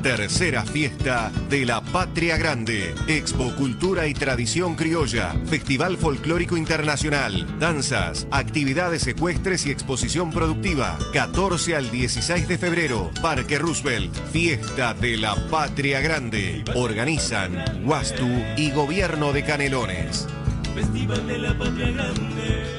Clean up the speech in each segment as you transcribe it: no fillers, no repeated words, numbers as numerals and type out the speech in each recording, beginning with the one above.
Tercera fiesta de la Patria Grande. Expo Cultura y Tradición Criolla. Festival Folclórico Internacional. Danzas, actividades ecuestres y exposición productiva. 14 al 16 de febrero. Parque Roosevelt. Fiesta de la Patria Grande. Organizan Huastu y Gobierno de Canelones. Festival de la Patria Grande.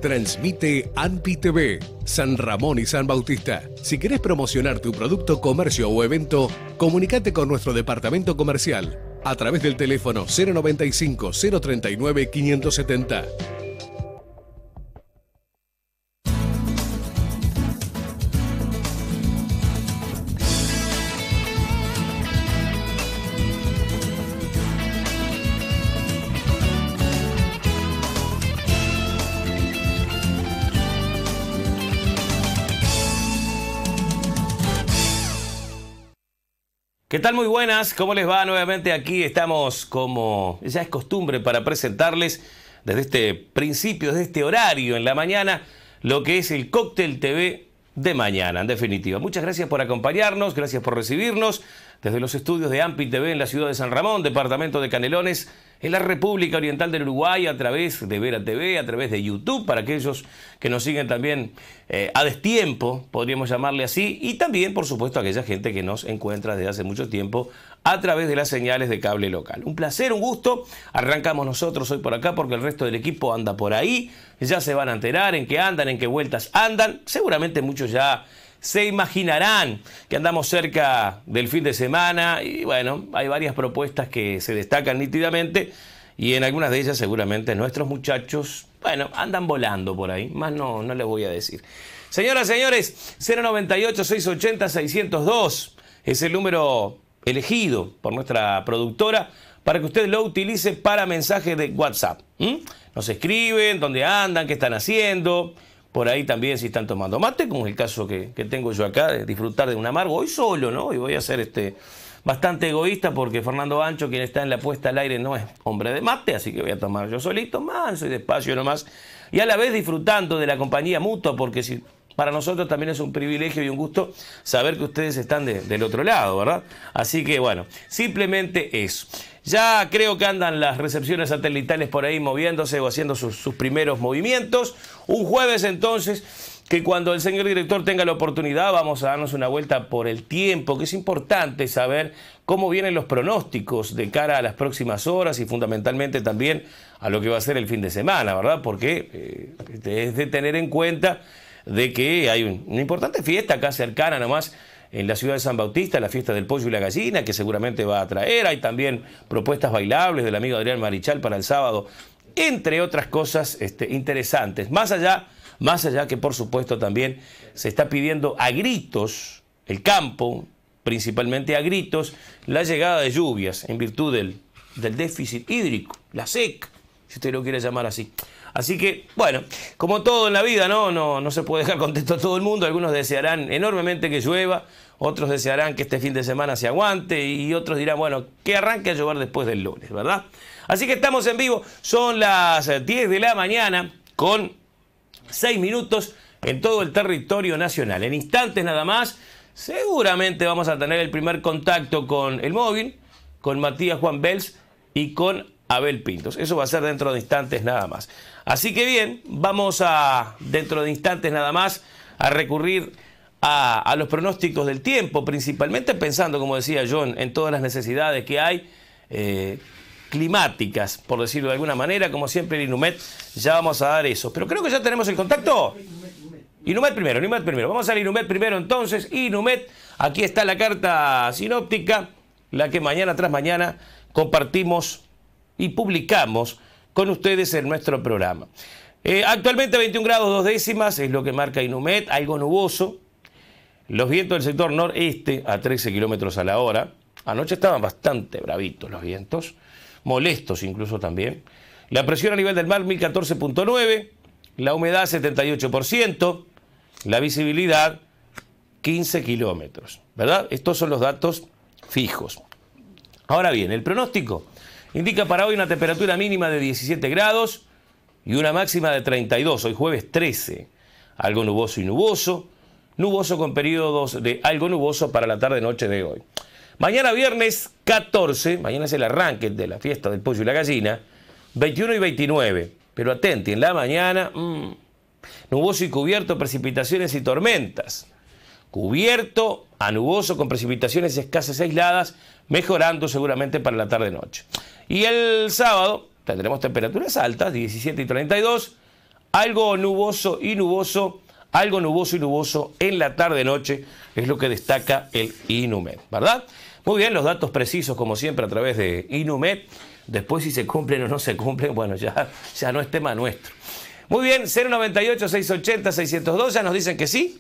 Transmite ANPI TV, San Ramón y San Bautista. Si querés promocionar tu producto, comercio o evento, comunicate con nuestro departamento comercial a través del teléfono 095 039 570. ¿Qué tal? Muy buenas, ¿cómo les va? Nuevamente aquí estamos, como ya es costumbre, para presentarles desde este principio, desde este horario en la mañana, lo que es el Cóctel TV de mañana, en definitiva. Muchas gracias por acompañarnos, gracias por recibirnos desde los estudios de ANPI TV en la ciudad de San Ramón, departamento de Canelones, en la República Oriental del Uruguay, a través de Vera TV, a través de YouTube, para aquellos que nos siguen también a destiempo, podríamos llamarle así, y también, por supuesto, a aquella gente que nos encuentra desde hace mucho tiempo a través de las señales de cable local. Un placer, un gusto. Arrancamos nosotros hoy por acá porque el resto del equipo anda por ahí. Ya se van a enterar en qué andan, en qué vueltas andan. Seguramente muchos ya se imaginarán que andamos cerca del fin de semana y bueno, hay varias propuestas que se destacan nítidamente y en algunas de ellas seguramente nuestros muchachos, bueno, andan volando por ahí, más no les voy a decir. Señoras, señores, 098-680-602 es el número elegido por nuestra productora para que usted lo utilice para mensajes de WhatsApp. Nos escriben, dónde andan, qué están haciendo. Por ahí también si están tomando mate, como es el caso que tengo yo acá, de disfrutar de un amargo. Hoy solo, ¿no? Y voy a ser bastante egoísta porque Fernando Ancho, quien está en la puesta al aire, no es hombre de mate, así que voy a tomar yo solito, manso y despacio nomás. Y a la vez disfrutando de la compañía mutua, porque para nosotros también es un privilegio y un gusto saber que ustedes están del otro lado, ¿verdad? Así que bueno, simplemente eso. Ya creo que andan las recepciones satelitales por ahí moviéndose o haciendo sus primeros movimientos. Un jueves entonces, que cuando el señor director tenga la oportunidad vamos a darnos una vuelta por el tiempo, que es importante saber cómo vienen los pronósticos de cara a las próximas horas y fundamentalmente también a lo que va a ser el fin de semana, ¿verdad? Porque es de tener en cuenta de que hay una importante fiesta acá cercana nomás en la ciudad de San Bautista, la fiesta del pollo y la gallina, que seguramente va a traer. Hay también propuestas bailables del amigo Adrián Marichal para el sábado, entre otras cosas interesantes. Más allá que por supuesto también se está pidiendo a gritos, el campo, principalmente a gritos, la llegada de lluvias en virtud del déficit hídrico, la seca, si usted lo quiere llamar así. Así que, bueno, como todo en la vida, no se puede dejar contento a todo el mundo. Algunos desearán enormemente que llueva, otros desearán que este fin de semana se aguante y otros dirán, bueno, que arranque a llover después del lunes, ¿verdad? Así que estamos en vivo, son las 10 de la mañana con 6 minutos en todo el territorio nacional. En instantes nada más, seguramente vamos a tener el primer contacto con el móvil, con Matías Juan Bels y con Abel Pintos. Eso va a ser dentro de instantes nada más. Así que bien, vamos dentro de instantes nada más, a recurrir a los pronósticos del tiempo, principalmente pensando, como decía John, en todas las necesidades que hay climáticas, por decirlo de alguna manera, como siempre el INUMED, ya vamos a dar eso. Pero creo que ya tenemos el contacto. INUMED primero. Vamos al INUMED primero entonces. INUMED, aquí está la carta sinóptica, la que mañana tras mañana compartimos y publicamos con ustedes en nuestro programa. Actualmente 21 grados 2 décimas es lo que marca INUMED, algo nuboso. Los vientos del sector noreste a 13 kilómetros a la hora. Anoche estaban bastante bravitos los vientos, molestos incluso también. La presión a nivel del mar 1014.9, la humedad 78%, la visibilidad 15 kilómetros, ¿verdad? Estos son los datos fijos. Ahora bien, el pronóstico indica para hoy una temperatura mínima de 17 grados y una máxima de 32, hoy jueves 13. Algo nuboso y nuboso con periodos de algo nuboso para la tarde-noche de hoy. Mañana viernes 14, mañana es el arranque de la fiesta del pollo y la gallina, 21 y 29. Pero atenti, en la mañana, nuboso y cubierto, precipitaciones y tormentas. Cubierto a nuboso con precipitaciones escasas aisladas, mejorando seguramente para la tarde-noche. Y el sábado tendremos temperaturas altas, 17 y 32, algo nuboso y nuboso, algo nuboso y nuboso en la tarde-noche, es lo que destaca el INUMED, ¿verdad? Muy bien, los datos precisos, como siempre, a través de INUMED. Después, si se cumplen o no se cumplen, bueno, ya no es tema nuestro. Muy bien, 098-680-602, ya nos dicen que sí,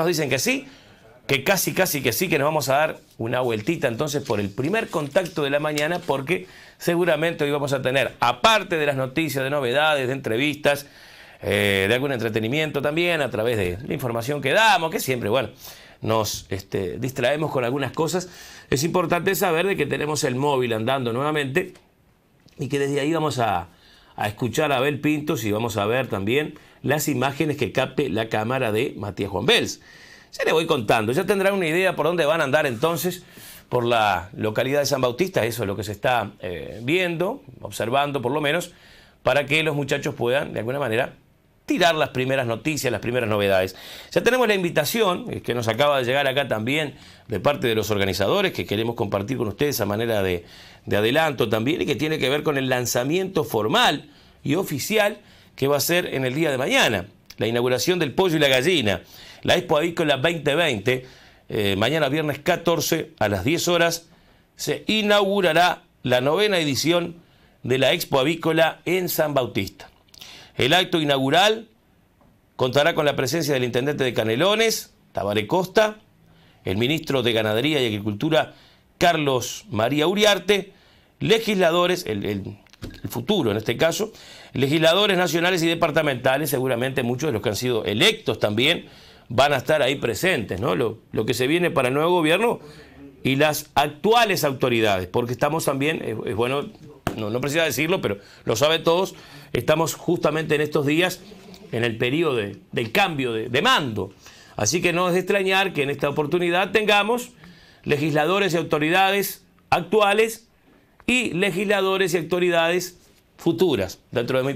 que casi que sí, que nos vamos a dar una vueltita entonces por el primer contacto de la mañana, porque seguramente hoy vamos a tener, aparte de las noticias, de novedades, de entrevistas, de algún entretenimiento también, a través de la información que damos, que siempre, bueno, nos distraemos con algunas cosas. Es importante saber de que tenemos el móvil andando nuevamente y que desde ahí vamos a escuchar a Abel Pintos y vamos a ver también las imágenes que capte la cámara de Matías Juan Bels. Ya le voy contando, ya tendrán una idea por dónde van a andar entonces por la localidad de San Bautista. Eso es lo que se está viendo, observando por lo menos, para que los muchachos puedan de alguna manera tirar las primeras noticias, las primeras novedades. Ya tenemos la invitación que nos acaba de llegar acá también de parte de los organizadores, que queremos compartir con ustedes a manera de adelanto también, y que tiene que ver con el lanzamiento formal y oficial que va a ser en el día de mañana, la inauguración del Pollo y la Gallina, la Expo Avícola 2020, mañana viernes 14 a las 10 horas se inaugurará la 9ª edición de la Expo Avícola en San Bautista. El acto inaugural contará con la presencia del intendente de Canelones, Tabaré Costa, el ministro de Ganadería y Agricultura, Carlos María Uriarte, legisladores, el futuro en este caso, legisladores nacionales y departamentales, seguramente muchos de los que han sido electos también van a estar ahí presentes, ¿no? Lo que se viene para el nuevo gobierno y las actuales autoridades, porque estamos también, es bueno, no precisa decirlo, pero lo saben todos, estamos justamente en estos días en el periodo del cambio de mando. Así que no es de extrañar que en esta oportunidad tengamos legisladores y autoridades actuales y legisladores y autoridades futuras dentro de muy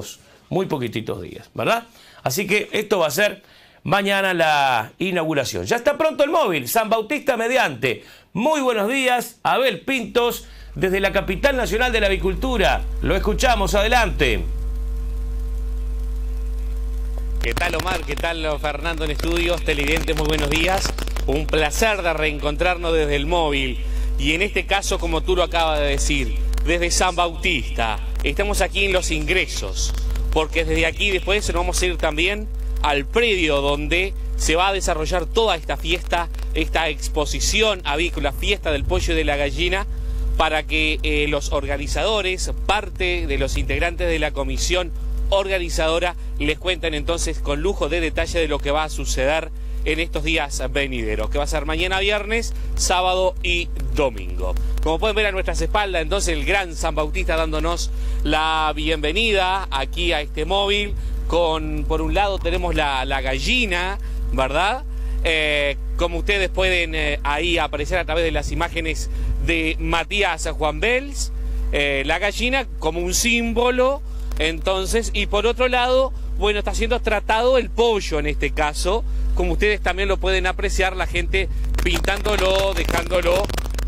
poquititos días, ¿verdad? Así que esto va a ser mañana la inauguración. Ya está pronto el móvil, San Bautista mediante. Muy buenos días, Abel Pintos, desde la capital nacional de la avicultura. Lo escuchamos, adelante. ¿Qué tal, Omar? ¿Qué tal, Fernando en estudios? Televidentes, muy buenos días. Un placer de reencontrarnos desde el móvil. Y en este caso, como tú lo acabas de decir, desde San Bautista. Estamos aquí en los ingresos, porque desde aquí después nos vamos a ir también al predio donde se va a desarrollar toda esta fiesta, esta exposición avícola, fiesta del pollo y de la gallina, para que los organizadores, parte de los integrantes de la comisión organizadora, les cuenten entonces con lujo de detalle de lo que va a suceder en estos días venideros, que va a ser mañana viernes, sábado y domingo. Como pueden ver a nuestras espaldas, entonces el gran San Bautista dándonos la bienvenida aquí a este móvil. Por un lado tenemos la gallina, ¿verdad? Como ustedes pueden ahí apreciar a través de las imágenes de Matías Juan Bels, la gallina como un símbolo, entonces, y por otro lado, bueno, está siendo tratado el pollo en este caso, como ustedes también lo pueden apreciar, la gente pintándolo, dejándolo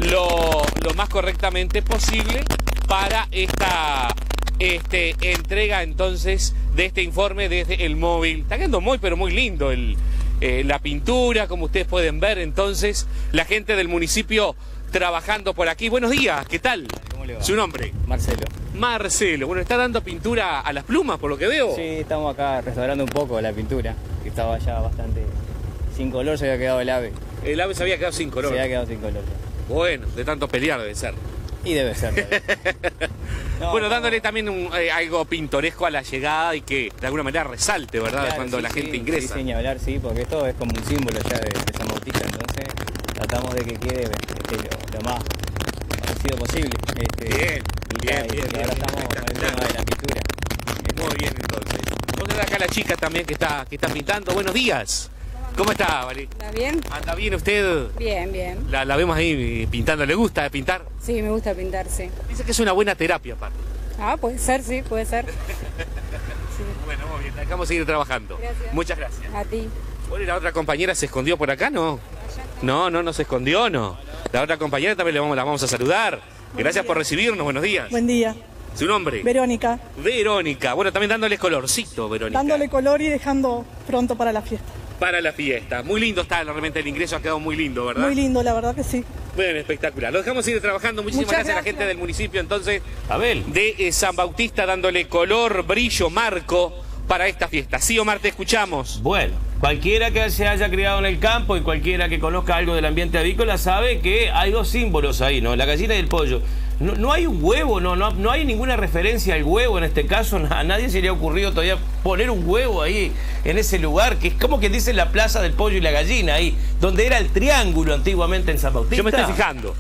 lo más correctamente posible para esta entrega entonces de este informe desde el móvil. Está quedando muy pero muy lindo la pintura, como ustedes pueden ver. Entonces la gente del municipio trabajando por aquí. Buenos días, ¿qué tal? ¿Cómo le va? ¿Su nombre? Marcelo. Marcelo, bueno, está dando pintura a las plumas por lo que veo. Sí, estamos acá restaurando un poco la pintura, que estaba ya bastante sin color, se había quedado el ave. El ave se había quedado sin color. Se había quedado sin color. Bueno, de tanto pelear debe ser. Y debe ser. Bueno, dándole también algo pintoresco a la llegada y que de alguna manera resalte, ¿verdad? Claro, cuando sí, la gente ingresa. Sí, sin hablar, sí, porque esto es como un símbolo ya de San Bautista, entonces tratamos de que quede lo más parecido posible. Bien, bien, ahora estamos con el tema de la pintura. Muy bien, entonces. Vos tenés acá la chica también que está pintando. Buenos días. ¿Cómo está, Vali? ¿Está bien? ¿Anda bien usted? Bien, bien. La vemos ahí pintando. ¿Le gusta pintar? Sí, me gusta pintar, sí. Dice que es una buena terapia, aparte. Ah, puede ser, sí, puede ser. Sí. Bueno, muy bien. Vamos a seguir trabajando. Gracias. Muchas gracias. A ti. Bueno, ¿y la otra compañera se escondió por acá, no? No se escondió, no. La otra compañera también la vamos a saludar. Gracias por recibirnos. Buenos días. Buen día. ¿Su nombre? Verónica. Verónica. Bueno, también dándole colorcito, Verónica. Dándole color y dejando pronto para la fiesta. Para la fiesta. Muy lindo está realmente el ingreso, ha quedado muy lindo, ¿verdad? Muy lindo, la verdad que sí. Bien, espectacular. Lo dejamos ir trabajando. Muchísimas gracias a la gente del municipio, entonces, Abel. de San Bautista, dándole color, brillo, marco para esta fiesta. Sí, Omar, te escuchamos. Bueno, cualquiera que se haya criado en el campo y cualquiera que conozca algo del ambiente avícola sabe que hay dos símbolos ahí, ¿no? La gallina y el pollo. No hay un huevo, no hay ninguna referencia al huevo en este caso. A nadie se le ha ocurrido todavía poner un huevo ahí en ese lugar, que es como que dice la plaza del pollo y la gallina, ahí, donde era el triángulo antiguamente en San Bautista. Yo me estoy fijando.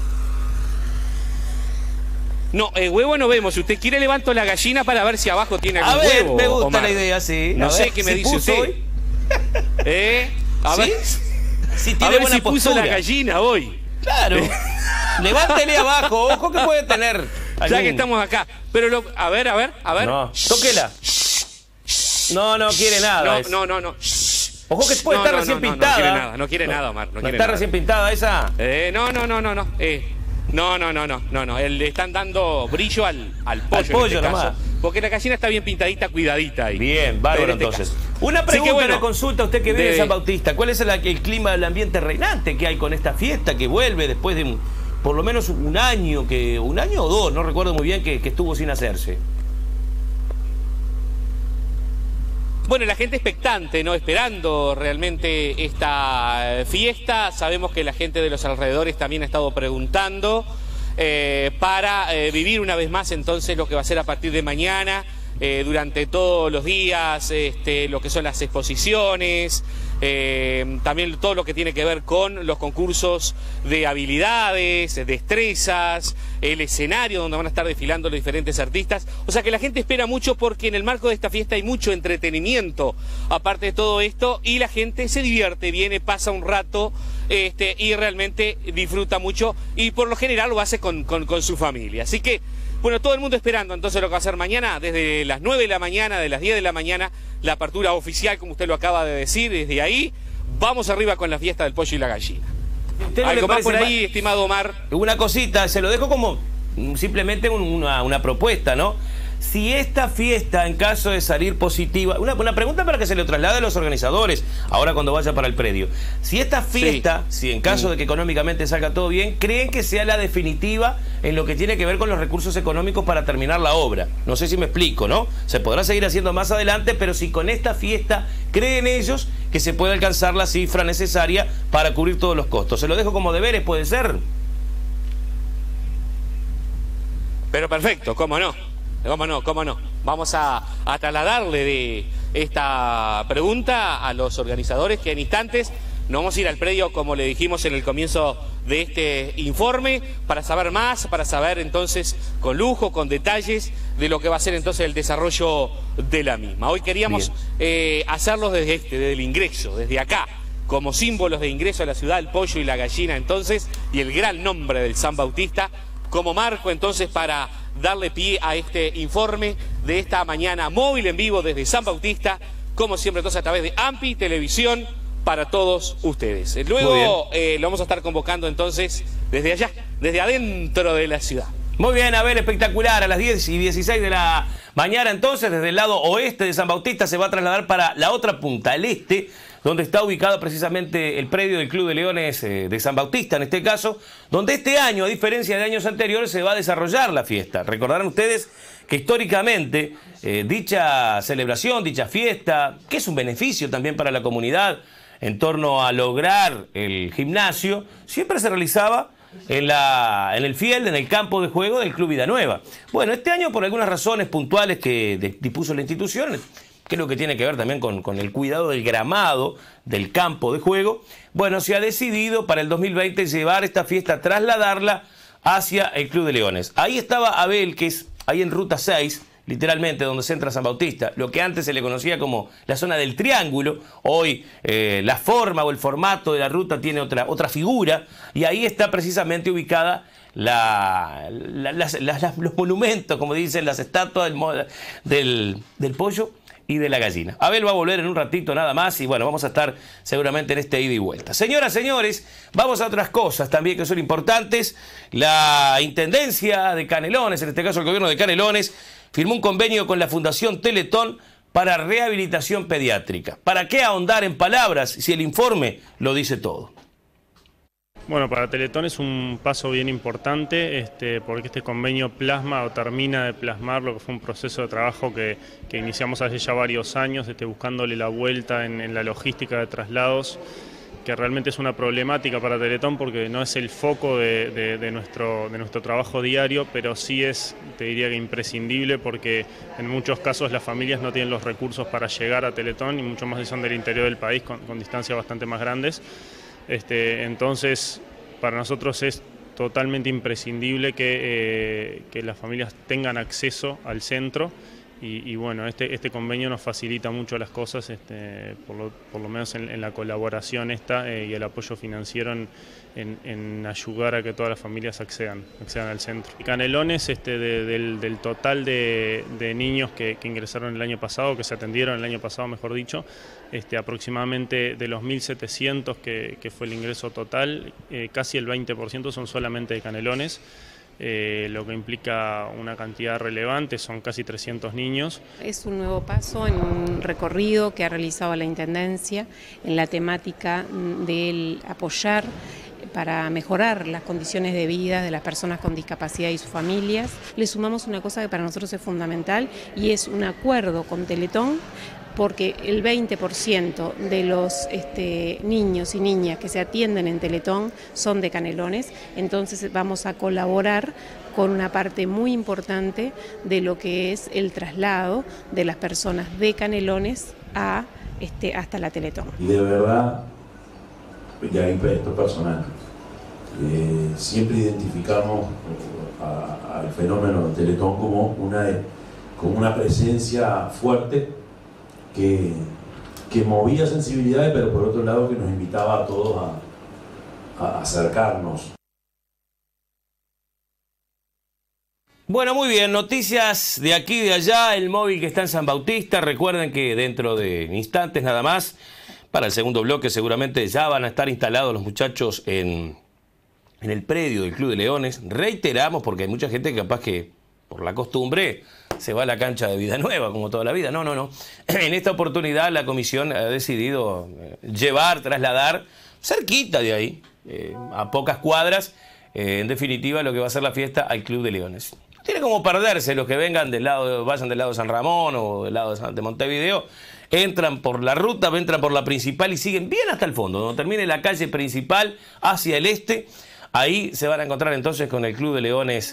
No, el huevo no vemos. Si usted quiere, levanto la gallina para ver si abajo tiene algún huevo. Me gusta Omar. la idea, sí. No A sé ver, qué me ¿sí dice puso usted. hoy? A ver, Si a tiene ver buena si puso postura. la gallina hoy. Claro. Levántele abajo, ojo que puede tener. Ya algún- que estamos acá. Pero a ver. No, tóquela. No quiere nada. No. Ojo que puede estar recién pintada. No quiere nada, Omar. No quiere está nada. recién pintada esa. No. Le están dando brillo al pollo. pollo en este nomás. caso, porque la gallina está bien pintadita, cuidadita ahí. Bien, bárbaro En este entonces. caso. Una Así que pregunta, bueno, una consulta, usted que vive en de- San Bautista. ¿Cuál es el clima del ambiente reinante que hay con esta fiesta que vuelve después de por lo menos un año o dos, no recuerdo muy bien, que estuvo sin hacerse? Bueno, la gente expectante, ¿no? Esperando realmente esta fiesta. Sabemos que la gente de los alrededores también ha estado preguntando para vivir una vez más entonces lo que va a ser a partir de mañana, durante todos los días, lo que son las exposiciones, también todo lo que tiene que ver con los concursos de habilidades, destrezas, el escenario donde van a estar desfilando los diferentes artistas. O sea que la gente espera mucho porque en el marco de esta fiesta hay mucho entretenimiento, aparte de todo esto, y la gente se divierte, viene, pasa un rato y realmente disfruta mucho y por lo general lo hace con su familia. Así que, bueno, todo el mundo esperando entonces lo que va a ser mañana, desde las 9 de la mañana, de las 10 de la mañana, la apertura oficial, como usted lo acaba de decir, desde ahí vamos arriba con la fiesta del pollo y la gallina. ¿Usted no le ¿Algo más parece por ahí, estimado Omar? Una cosita, se lo dejo como simplemente una propuesta, ¿no? Si esta fiesta, en caso de salir positiva, una pregunta para que se lo traslade a los organizadores, ahora cuando vaya para el predio. Si esta fiesta, si en caso de que económicamente salga todo bien, ¿creen que sea la definitiva en lo que tiene que ver con los recursos económicos para terminar la obra? No sé si me explico, ¿no? Se podrá seguir haciendo más adelante, pero si con esta fiesta creen ellos que se puede alcanzar la cifra necesaria para cubrir todos los costos. Se lo dejo como deberes, ¿puede ser? Pero perfecto, ¿cómo no? ¿Cómo no? Vamos a trasladarle de esta pregunta a los organizadores, que en instantes nos vamos a ir al predio, como le dijimos en el comienzo de este informe, para saber más, para saber entonces con lujo, con detalles de lo que va a ser entonces el desarrollo de la misma. Hoy queríamos hacerlos desde el ingreso, desde acá, como símbolos de ingreso a la ciudad, el pollo y la gallina entonces, y el gran nombre del San Bautista, como marco entonces para darle pie a este informe de esta mañana móvil en vivo desde San Bautista, como siempre entonces a través de AMPI Televisión para todos ustedes. Luego lo vamos a estar convocando entonces desde allá, desde adentro de la ciudad. Muy bien, Abel, espectacular. A las 10:16 de la mañana entonces, desde el lado oeste de San Bautista, se va a trasladar para la otra punta, el este, donde está ubicado precisamente el predio del Club de Leones de San Bautista, en este caso, donde este año, a diferencia de años anteriores, se va a desarrollar la fiesta. Recordarán ustedes que históricamente dicha celebración, dicha fiesta, que es un beneficio también para la comunidad en torno a lograr el gimnasio, siempre se realizaba en el field, en el campo de juego del Club Vida Nueva. Bueno, este año, por algunas razones puntuales que dispuso la institución, creo que tiene que ver también con el cuidado del gramado del campo de juego, bueno, se ha decidido para el 2020 llevar esta fiesta, trasladarla hacia el Club de Leones. Ahí estaba Abel, que es ahí en Ruta 6, literalmente donde se entra San Bautista, lo que antes se le conocía como la zona del triángulo. Hoy la forma o el formato de la ruta tiene otra figura, y ahí está precisamente ubicada los monumentos, como dicen, las estatuas del pollo y de la gallina. Abel va a volver en un ratito nada más y bueno, vamos a estar seguramente en este ida y vuelta. Señoras, señores, vamos a otras cosas también que son importantes. La Intendencia de Canelones, en este caso el gobierno de Canelones, firmó un convenio con la Fundación Teletón para rehabilitación pediátrica. ¿Para qué ahondar en palabras si el informe lo dice todo? Bueno, para Teletón es un paso bien importante porque este convenio plasma o termina de plasmar lo que fue un proceso de trabajo que iniciamos hace ya varios años, buscándole la vuelta en la logística de traslados, que realmente es una problemática para Teletón porque no es el foco de nuestro trabajo diario, pero sí es, te diría que imprescindible, porque en muchos casos las familias no tienen los recursos para llegar a Teletón, y mucho más si son del interior del país con distancias bastante más grandes. Entonces, para nosotros es totalmente imprescindible que las familias tengan acceso al centro y bueno, este convenio nos facilita mucho las cosas, por lo menos en la colaboración y el apoyo financiero en ayudar a que todas las familias accedan al centro. Canelones, del total de niños que ingresaron el año pasado, que se atendieron el año pasado, mejor dicho, aproximadamente de los 1.700 que fue el ingreso total, casi el 20% son solamente de Canelones. Lo que implica una cantidad relevante, son casi 300 niños. Es un nuevo paso en un recorrido que ha realizado la Intendencia en la temática del apoyar para mejorar las condiciones de vida de las personas con discapacidad y sus familias. Le sumamos una cosa que para nosotros es fundamental y es un acuerdo con Teletón, porque el 20% de los niños y niñas que se atienden en Teletón son de Canelones, entonces vamos a colaborar con una parte muy importante de lo que es el traslado de las personas de Canelones hasta la Teletón. Y de verdad, ya esto es personal, siempre identificamos al fenómeno del Teletón como una presencia fuerte que movía sensibilidades, pero por otro lado que nos invitaba a todos a acercarnos. Bueno, muy bien, noticias de aquí y de allá, el móvil que está en San Bautista. Recuerden que dentro de instantes nada más, para el segundo bloque seguramente ya van a estar instalados los muchachos en el predio del Club de Leones. Reiteramos, porque hay mucha gente que capaz que por la costumbre se va a la cancha de Vida Nueva, como toda la vida. No. En esta oportunidad la comisión ha decidido trasladar cerquita de ahí, a pocas cuadras, en definitiva, lo que va a ser la fiesta al Club de Leones. Tiene como perderse los que vayan del lado de San Ramón o del lado de Montevideo, entran por la ruta, entran por la principal y siguen bien hasta el fondo, donde termine la calle principal hacia el este. Ahí se van a encontrar entonces con el Club de Leones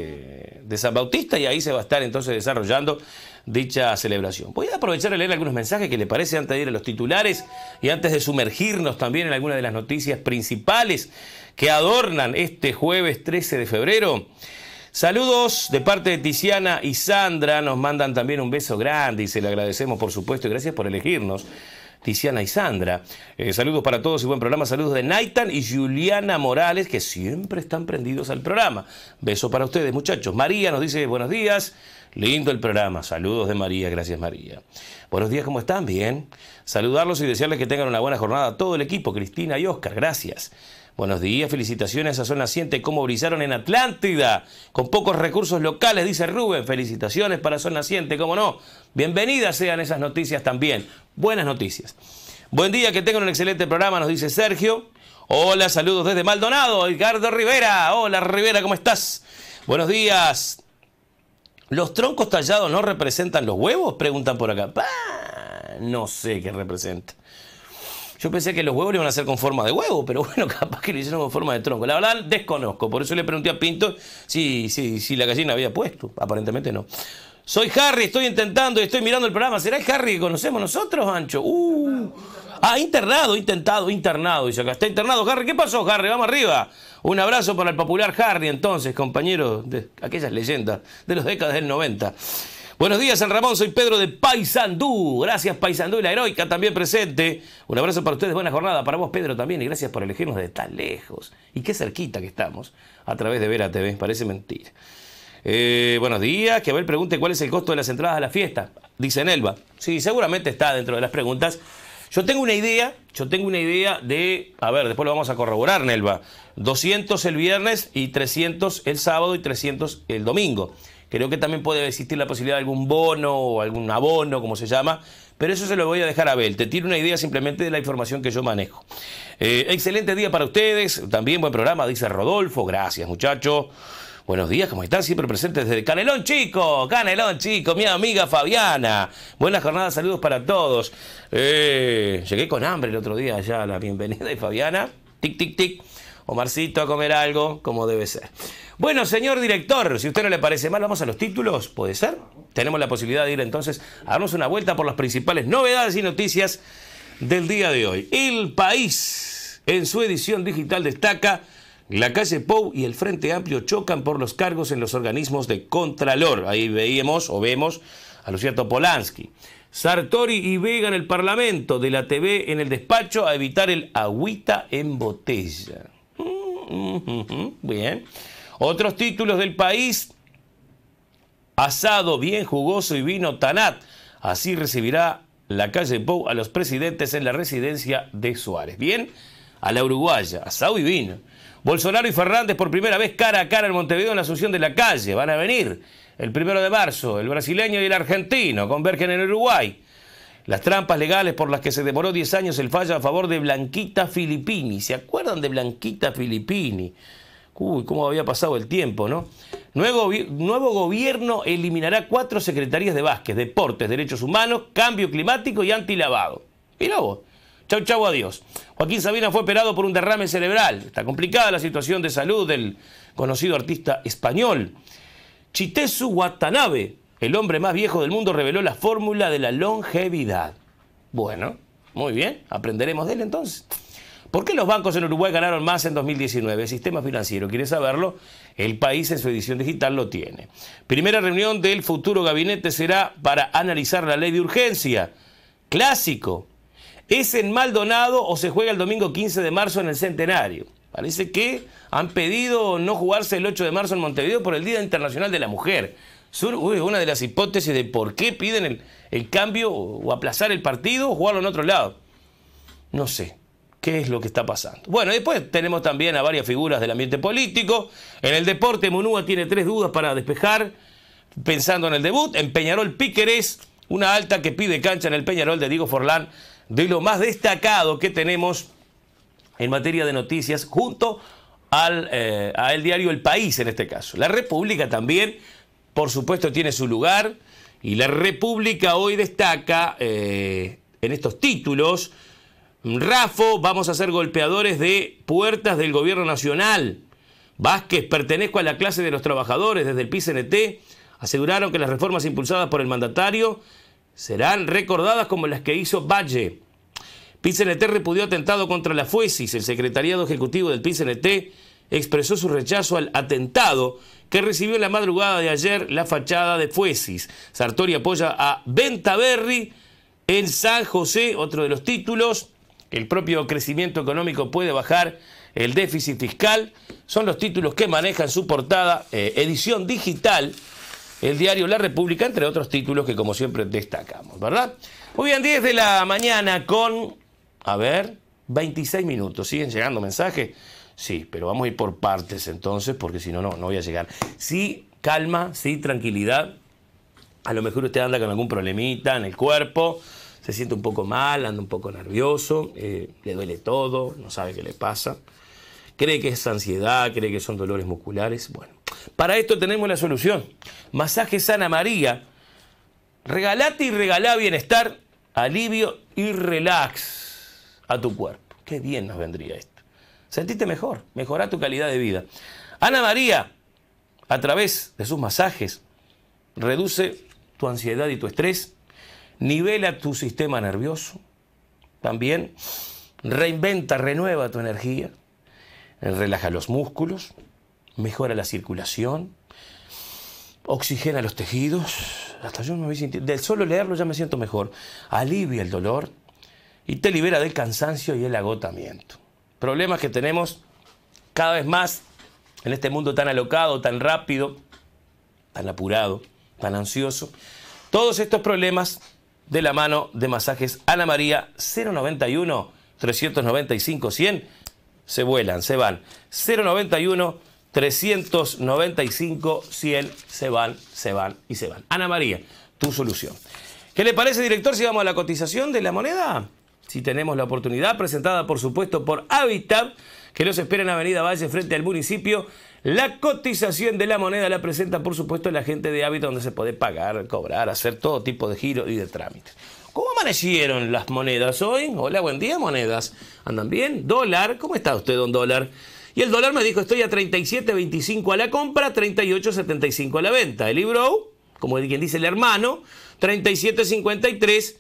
de San Bautista y ahí se va a estar entonces desarrollando dicha celebración. Voy a aprovechar a leer algunos mensajes que le parece antes de ir a los titulares y antes de sumergirnos también en algunas de las noticias principales que adornan este jueves 13 de febrero. Saludos de parte de Tiziana y Sandra, nos mandan también un beso grande y se le agradecemos por supuesto y gracias por elegirnos. Tiziana y Sandra. Saludos para todos y buen programa. Saludos de Naitan y Juliana Morales, que siempre están prendidos al programa. Beso para ustedes, muchachos. María nos dice buenos días. Lindo el programa. Saludos de María. Gracias, María. Buenos días, ¿cómo están? Bien. Saludarlos y desearles que tengan una buena jornada a todo el equipo. Cristina y Oscar, gracias. Buenos días, felicitaciones a Sol Naciente, cómo brillaron en Atlántida, con pocos recursos locales, dice Rubén. Felicitaciones para Sol Naciente, cómo no. Bienvenidas sean esas noticias también. Buenas noticias. Buen día, que tengan un excelente programa, nos dice Sergio. Hola, saludos desde Maldonado, Edgardo Rivera. Hola, Rivera, ¿cómo estás? Buenos días. ¿Los troncos tallados no representan los huevos? Preguntan por acá. No sé qué representa. Yo pensé que los huevos le iban a hacer con forma de huevo, pero bueno, capaz que le hicieron con forma de tronco. La verdad, desconozco. Por eso le pregunté a Pinto si la gallina había puesto. Aparentemente no. Soy Harry, estoy intentando y estoy mirando el programa. ¿Será el Harry que conocemos nosotros, Ancho? Internado. Dice acá, está internado. Harry, ¿qué pasó, Harry? Vamos arriba. Un abrazo para el popular Harry, entonces, compañero de aquellas leyendas de las décadas del 90. Buenos días, San Ramón, soy Pedro de Paysandú. Gracias, Paysandú y la heroica también presente. Un abrazo para ustedes, buena jornada. Para vos, Pedro, también. Y gracias por elegirnos de tan lejos. Y qué cerquita que estamos a través de Vera TV, parece mentira. Buenos días, que Abel pregunte cuál es el costo de las entradas a la fiesta. Dice Nelva. Sí, seguramente está dentro de las preguntas. Yo tengo una idea de, a ver, después lo vamos a corroborar, Nelva. 200 el viernes y 300 el sábado y 300 el domingo. Creo que también puede existir la posibilidad de algún bono o algún abono, como se llama, pero eso se lo voy a dejar a Abel. Te tiro una idea simplemente de la información que yo manejo. Excelente día para ustedes, también buen programa, dice Rodolfo. Gracias, muchachos. Buenos días, ¿cómo están? Siempre presentes desde Canelón Chico, mi amiga Fabiana. Buenas jornadas, saludos para todos. Llegué con hambre el otro día ya, la bienvenida de Fabiana. Tic, tic, tic. Omarcito a comer algo, como debe ser. Bueno, señor director, si a usted no le parece mal, vamos a los títulos, ¿puede ser? Tenemos la posibilidad de ir entonces a darnos una vuelta por las principales novedades y noticias del día de hoy. El País, en su edición digital, destaca: la calle Pou y el Frente Amplio chocan por los cargos en los organismos de Contralor. Ahí vemos a Lucía Topolansky. Sartori y Vega en el Parlamento, de la TV en el despacho a evitar el agüita en botella. Bien. Otros títulos del País: asado bien jugoso y vino Tanat. Así recibirá la calle Pou a los presidentes en la residencia de Suárez. Bien, a la uruguaya, asado y vino. Bolsonaro y Fernández por primera vez cara a cara en Montevideo en la Asunción de la Calle. Van a venir el 1 de marzo. El brasileño y el argentino convergen en Uruguay. Las trampas legales por las que se demoró 10 años el fallo a favor de Blanquita Filippini. ¿Se acuerdan de Blanquita Filippini? Uy, cómo había pasado el tiempo, ¿no? Nuevo gobierno eliminará 4 secretarías de básquet, deportes, derechos humanos, cambio climático y antilavado. Mirá vos. Chau, chau, adiós. Joaquín Sabina fue operado por un derrame cerebral. Está complicada la situación de salud del conocido artista español. Chitezu Watanabe, el hombre más viejo del mundo, reveló la fórmula de la longevidad. Bueno, muy bien, aprenderemos de él entonces. ¿Por qué los bancos en Uruguay ganaron más en 2019? El sistema financiero, ¿quiere saberlo? El País en su edición digital lo tiene. Primera reunión del futuro gabinete será para analizar la ley de urgencia. Clásico. ¿Es en Maldonado o se juega el domingo 15 de marzo en el Centenario? Parece que han pedido no jugarse el 8 de marzo en Montevideo por el Día Internacional de la Mujer. Una de las hipótesis de por qué piden el cambio o aplazar el partido o jugarlo en otro lado. No sé qué es lo que está pasando. Bueno, después tenemos también a varias figuras del ambiente político. En el deporte, Munúa tiene 3 dudas para despejar, pensando en el debut. En Peñarol Píqueres, una alta que pide cancha en el Peñarol de Diego Forlán, de lo más destacado que tenemos en materia de noticias, junto a el diario El País en este caso. La República también, por supuesto, tiene su lugar, y la República hoy destaca en estos títulos: Rafo, vamos a ser golpeadores de puertas del gobierno nacional. Vázquez, pertenezco a la clase de los trabajadores. Desde el PICNT aseguraron que las reformas impulsadas por el mandatario serán recordadas como las que hizo Valle. PICNT repudió atentado contra la FUESIS. El secretariado ejecutivo del PICNT expresó su rechazo al atentado que recibió en la madrugada de ayer la fachada de FUESIS. Sartori apoya a Bentaberri en San José. Otro de los títulos: el propio crecimiento económico puede bajar el déficit fiscal. Son los títulos que maneja en su portada, edición digital, el diario La República, entre otros títulos que como siempre destacamos, ¿verdad? Muy bien, 10 de la mañana con, 26 minutos. ¿Siguen llegando mensajes? Sí, pero vamos a ir por partes entonces, porque si no, no voy a llegar. Sí, calma, sí, tranquilidad. A lo mejor usted anda con algún problemita en el cuerpo, se siente un poco mal, anda un poco nervioso, le duele todo, no sabe qué le pasa. Cree que es ansiedad, cree que son dolores musculares. Bueno, para esto tenemos la solución. Masaje Sana María. Regalate y regalá bienestar, alivio y relax a tu cuerpo. Qué bien nos vendría esto. Sentite mejor, mejorá tu calidad de vida. Ana María, a través de sus masajes, reduce tu ansiedad y tu estrés, nivela tu sistema nervioso, también reinventa, renueva tu energía, relaja los músculos, mejora la circulación, oxigena los tejidos. Hasta yo me voy sintiendo, del solo leerlo ya me siento mejor. Alivia el dolor y te libera del cansancio y el agotamiento. Problemas que tenemos cada vez más en este mundo tan alocado, tan rápido, tan apurado, tan ansioso. Todos estos problemas de la mano de Masajes Ana María, 091-395-100, se vuelan, se van. 091-395-100, se van y se van. Ana María, tu solución. ¿Qué le parece, director, si vamos a la cotización de la moneda? Si tenemos la oportunidad, presentada por supuesto por Habitat, que los espera en Avenida Valle frente al municipio. La cotización de la moneda la presenta por supuesto la gente de Habitat, donde se puede pagar, cobrar, hacer todo tipo de giros y de trámites. ¿Cómo amanecieron las monedas hoy? Hola, buen día, monedas. ¿Andan bien? Dólar, ¿cómo está usted, don dólar? Y el dólar me dijo, estoy a 37.25 a la compra, 38.75 a la venta. El libro, como quien dice el hermano, 37.53,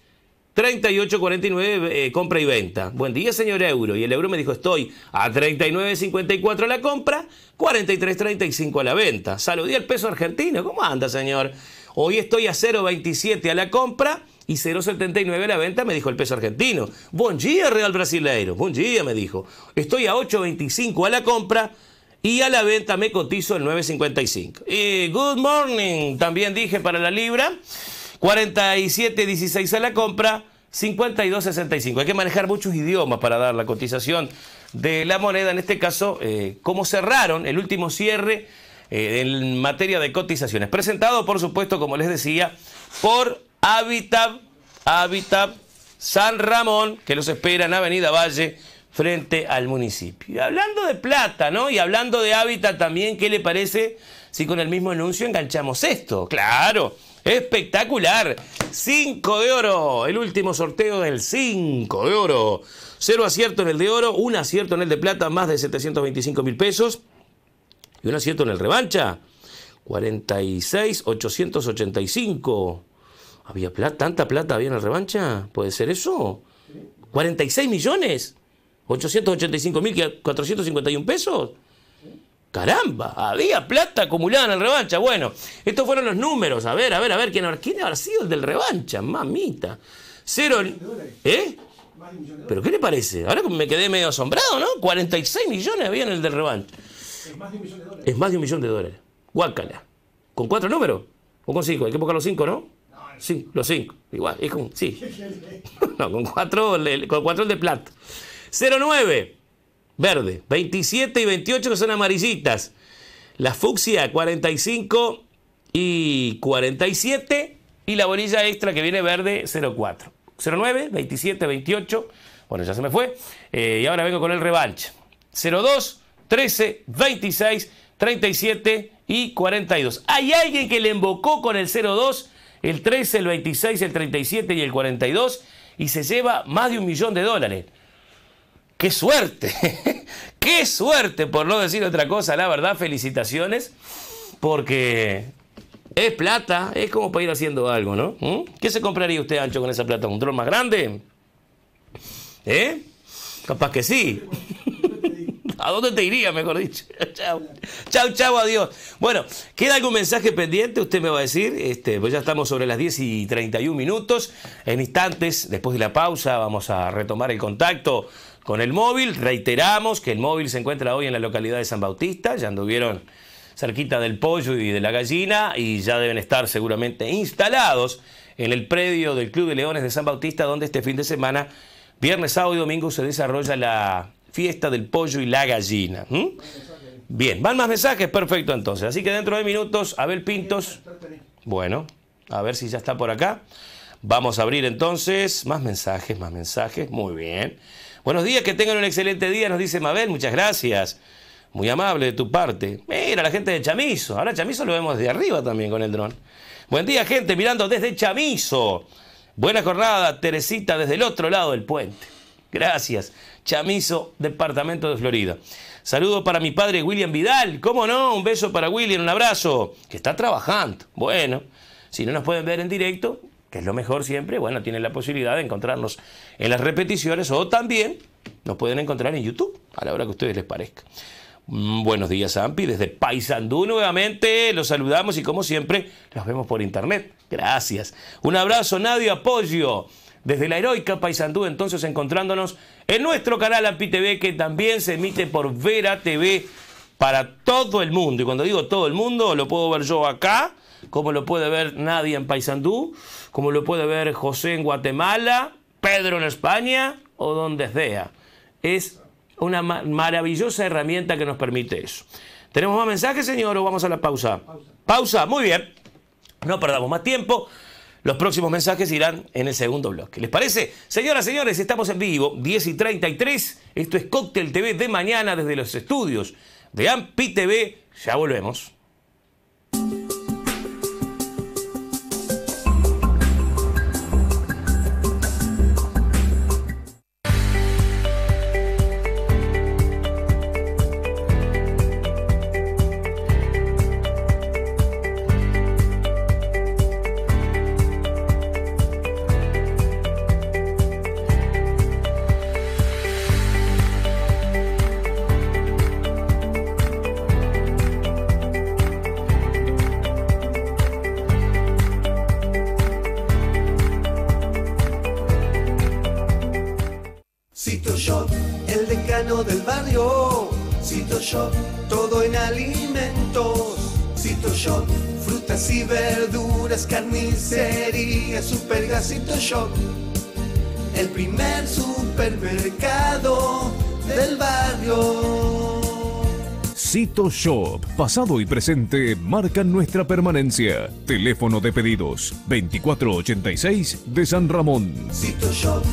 38.49 compra y venta. Buen día, señor euro. Y el euro me dijo, estoy a 39.54 a la compra, 43.35 a la venta. Saludí al peso argentino. ¿Cómo anda, señor? Hoy estoy a 0.27 a la compra y 0.79 a la venta, me dijo el peso argentino. Buen día, Real Brasileiro. Buen día, me dijo. Estoy a 8.25 a la compra y a la venta me cotizo el 9.55. Y good morning, también dije para la libra. 47.16 a la compra, 52.65. Hay que manejar muchos idiomas para dar la cotización de la moneda. En este caso, cómo cerraron el último cierre en materia de cotizaciones. Presentado, por supuesto, como les decía, por Habitat San Ramón, que los espera en Avenida Valle, frente al municipio. Y hablando de plata, ¿no? Y hablando de Habitat también, ¿qué le parece si con el mismo anuncio enganchamos esto? ¡Claro! Espectacular. 5 de oro. El último sorteo del 5 de oro. 0 acierto en el de oro, 1 acierto en el de plata, más de 725.000 pesos. Y un acierto en el revancha, 46.885. ¿Había plata? ¿Tanta plata había en el revancha? ¿Puede ser eso? 46 millones. 885.451 pesos. ¡Caramba! Había plata acumulada en el revancha. Bueno, estos fueron los números. A ver, ¿quién habrá sido el del revancha? Mamita. 0... ¿Eh? ¿Pero qué le parece? Ahora me quedé medio asombrado, ¿no? 46 millones había en el del revancha. Es más de $1 millón. Es más de $1 millón. Guácala. ¿Con 4 números? ¿O con 5? Hay que buscar los 5, ¿no? Sí, los 5. Igual, es con... Sí. No, con 4 el de plata. 09. Verde, 27 y 28 que son amarillitas. La fucsia 45 y 47 y la bolilla extra que viene verde 04. 09, 27, 28. Bueno, ya se me fue. Y ahora vengo con el revancha. 02, 13, 26, 37 y 42. Hay alguien que le embocó con el 02, el 13, el 26, el 37 y el 42 y se lleva más de $1 millón. ¡Qué suerte! ¡Qué suerte! Por no decir otra cosa, la verdad, felicitaciones, porque es plata, es como para ir haciendo algo, ¿no? ¿Qué se compraría usted, Ancho, con esa plata? ¿Un dron más grande? Capaz que sí. ¿A dónde te iría, mejor dicho? Chau, adiós. Bueno, ¿queda algún mensaje pendiente? Usted me va a decir. Pues ya estamos sobre las 10:31 minutos. En instantes, después de la pausa, vamos a retomar el contacto con el móvil. Reiteramos que el móvil se encuentra hoy en la localidad de San Bautista. Ya anduvieron cerquita del pollo y de la gallina y ya deben estar seguramente instalados en el predio del Club de Leones de San Bautista, donde este fin de semana, viernes, sábado y domingo, se desarrolla la fiesta del pollo y la gallina. Bien, ¿van más mensajes? Perfecto, entonces. Así que dentro de minutos, Abel Pintos. Bueno, a ver si ya está por acá. Vamos a abrir entonces más mensajes. Muy bien. Buenos días, que tengan un excelente día, nos dice Mabel. Muchas gracias. Muy amable de tu parte. Mira, la gente de Chamizo. Ahora Chamizo lo vemos desde arriba también con el dron. Buen día, gente, mirando desde Chamizo. Buena jornada, Teresita, desde el otro lado del puente. Gracias. Chamizo, departamento de Florida. Saludo para mi padre William Vidal. ¿Cómo no? Un beso para William, un abrazo. Que está trabajando. Bueno, si no nos pueden ver en directo, que es lo mejor siempre, bueno, tienen la posibilidad de encontrarnos en las repeticiones o también nos pueden encontrar en YouTube, a la hora que a ustedes les parezca. Buenos días, Ampi, desde Paysandú nuevamente los saludamos y como siempre los vemos por internet. Gracias. Un abrazo, Nadia Apoyo. Desde la heroica Paysandú, entonces encontrándonos en nuestro canal Ampi TV, que también se emite por Vera TV para todo el mundo. Y cuando digo todo el mundo, lo puedo ver yo acá, como lo puede ver Nadia en Paysandú, como lo puede ver José en Guatemala, Pedro en España o donde sea. Es una maravillosa herramienta que nos permite eso. ¿Tenemos más mensajes, señor, o vamos a la pausa? Pausa, muy bien. No perdamos más tiempo. Los próximos mensajes irán en el segundo bloque. ¿Les parece? Señoras, señores, estamos en vivo, 10:33. Esto es Cóctel TV de mañana desde los estudios de AMPI TV. Ya volvemos. CitoShop, el decano del barrio. CitoShop, todo en alimentos. CitoShop, frutas y verduras, carnicería, supergas. CitoShop, el primer supermercado del barrio. CitoShop, pasado y presente marcan nuestra permanencia. Teléfono de pedidos 2486 de San Ramón. CitoShop.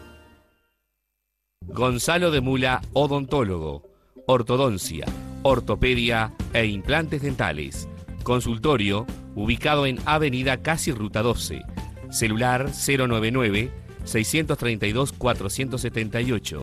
Gonzalo de Mula, odontólogo, ortodoncia, ortopedia e implantes dentales. Consultorio ubicado en Avenida Casi Ruta 12. Celular 099-632-478.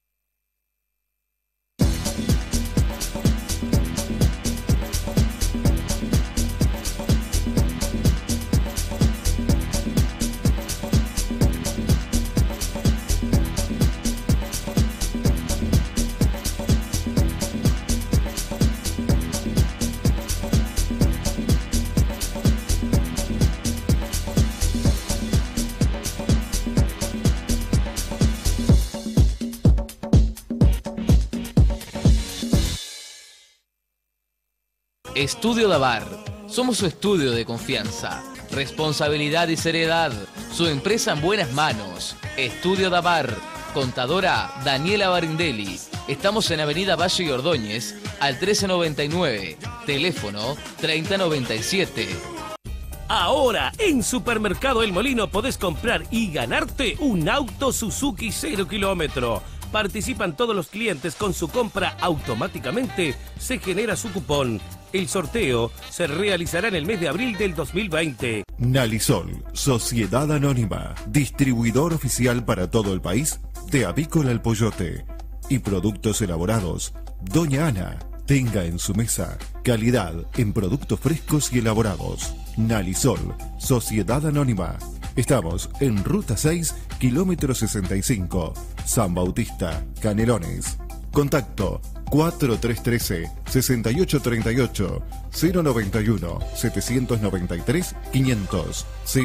Estudio Davar. Somos su estudio de confianza. Responsabilidad y seriedad. Su empresa en buenas manos. Estudio Davar. Contadora Daniela Barindelli. Estamos en Avenida Valle y Ordóñez, al 1399. Teléfono 3097. Ahora, en Supermercado El Molino podés comprar y ganarte un auto Suzuki 0 kilómetro. Participan todos los clientes con su compra automáticamente. Se genera su cupón. El sorteo se realizará en el mes de abril del 2020. Nalisol, Sociedad Anónima, distribuidor oficial para todo el país de Avícola El Pollote y productos elaborados. Doña Ana, tenga en su mesa calidad en productos frescos y elaborados. Nalisol, Sociedad Anónima. Estamos en Ruta 6, kilómetro 65, San Bautista, Canelones. Contacto 4313-6838, 091-793-500,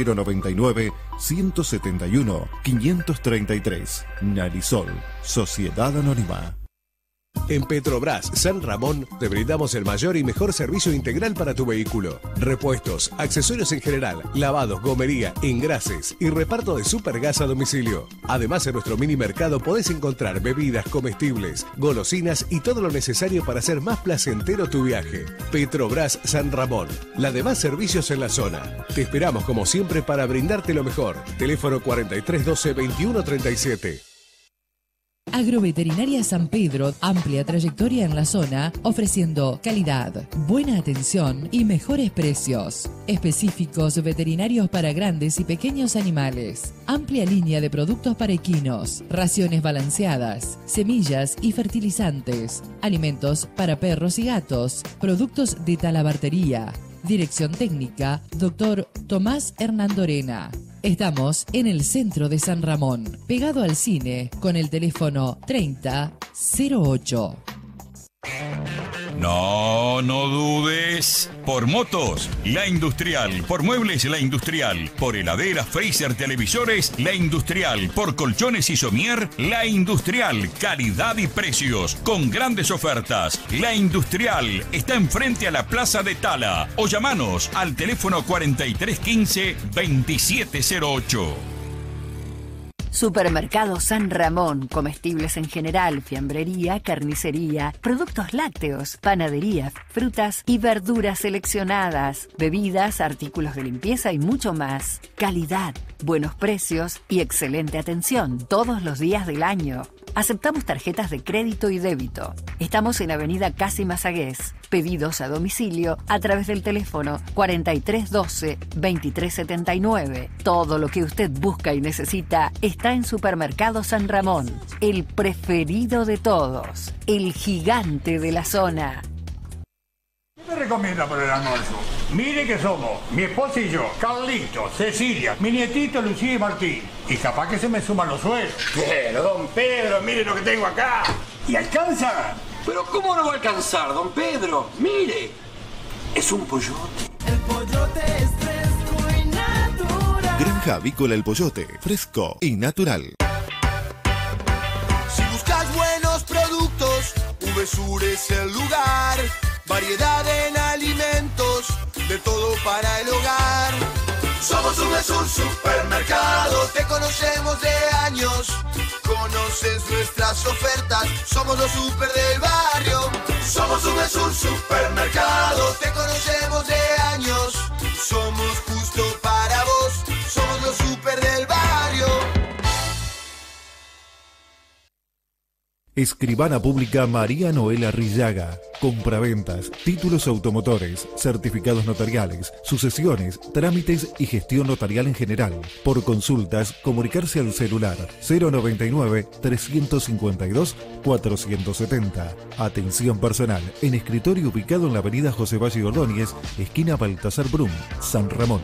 099-171-533. Nalisol, Sociedad Anónima. En Petrobras San Ramón te brindamos el mayor y mejor servicio integral para tu vehículo. Repuestos, accesorios en general, lavados, gomería, engrases y reparto de supergas a domicilio. Además, en nuestro mini mercado podés encontrar bebidas, comestibles, golosinas y todo lo necesario para hacer más placentero tu viaje. Petrobras San Ramón, la de más servicios en la zona. Te esperamos como siempre para brindarte lo mejor. Teléfono 4312-2137. Agroveterinaria San Pedro, amplia trayectoria en la zona, ofreciendo calidad, buena atención y mejores precios. Específicos veterinarios para grandes y pequeños animales. Amplia línea de productos para equinos, raciones balanceadas, semillas y fertilizantes, alimentos para perros y gatos, productos de talabartería. Dirección técnica, Dr. Tomás Hernandorena. Estamos en el centro de San Ramón, pegado al cine, con el teléfono 3008. No dudes. Por motos, La Industrial. Por muebles, La Industrial. Por heladeras, freezer, televisores, La Industrial. Por colchones y somier, La Industrial. Calidad y precios, con grandes ofertas. La Industrial está enfrente a la Plaza de Tala. O llamanos al teléfono 4315-2708. Supermercado San Ramón, comestibles en general, fiambrería, carnicería, productos lácteos, panadería, frutas y verduras seleccionadas, bebidas, artículos de limpieza y mucho más. Calidad, buenos precios y excelente atención todos los días del año. Aceptamos tarjetas de crédito y débito. Estamos en Avenida Casi Mazagués. Pedidos a domicilio a través del teléfono 4312-2379. Todo lo que usted busca y necesita está en Supermercado San Ramón, el preferido de todos, el gigante de la zona. ¿Qué me recomienda para el almuerzo? Mire que somos mi esposa y yo, Carlito, Cecilia, mi nietito Lucía y Martín. Y capaz que se me suman los suegros. Pero, don Pedro, mire lo que tengo acá. ¿Y alcanza? Pero ¿cómo no va a alcanzar, don Pedro? Mire, es un pollote. El pollote es fresco y natural. Granja Avícola El Pollote, fresco y natural. Si buscas buenos productos, VSUR es el lugar. Variedad en alimentos, de todo para el hogar. Somos VSUR Supermercado, te conocemos de años. Conoces nuestras ofertas, somos los super del barrio. Somos VSUR Supermercado, te conocemos de años. Somos justo para vos, somos los super del barrio. Escribana Pública María Noela Rillaga. Compraventas, títulos automotores, certificados notariales, sucesiones, trámites y gestión notarial en general. Por consultas, comunicarse al celular 099-352-470. Atención personal en escritorio ubicado en la avenida José Valle Ordóñez, esquina Baltasar Brum, San Ramón.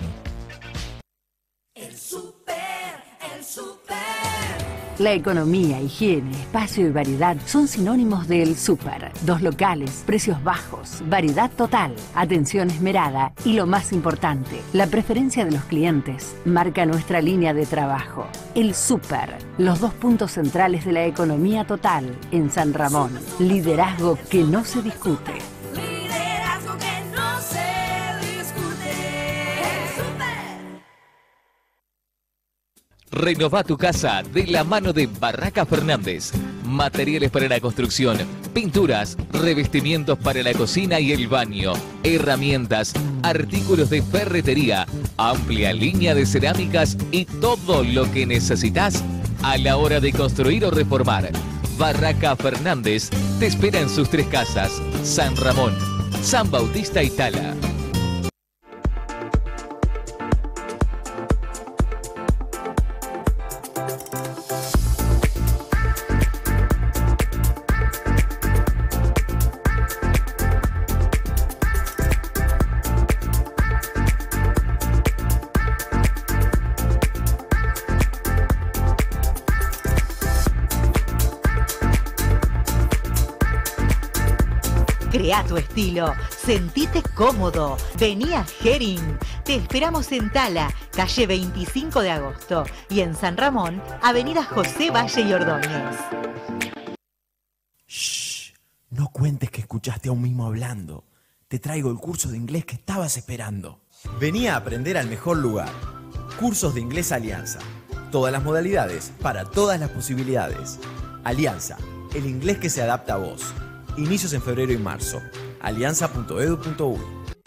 La economía, higiene, espacio y variedad son sinónimos del súper. 2 locales, precios bajos, variedad total, atención esmerada y lo más importante, la preferencia de los clientes marca nuestra línea de trabajo. El súper, los 2 puntos centrales de la economía total en San Ramón. Liderazgo que no se discute. Liderazgo que no se discute. Renová tu casa de la mano de Barraca Fernández. Materiales para la construcción, pinturas, revestimientos para la cocina y el baño, herramientas, artículos de ferretería, amplia línea de cerámicas y todo lo que necesitas a la hora de construir o reformar. Barraca Fernández te espera en sus 3 casas: San Ramón, San Bautista y Tala. Crea tu estilo, sentite cómodo. Vení a Hering. Te esperamos en Tala, calle 25 de agosto. Y en San Ramón, avenida José Valle y Ordóñez. Shh, no cuentes que escuchaste a un mimo hablando. Te traigo el curso de inglés que estabas esperando. Vení a aprender al mejor lugar. Cursos de Inglés Alianza. Todas las modalidades para todas las posibilidades. Alianza, el inglés que se adapta a vos. Inicios en febrero y marzo. alianza.edu.uy.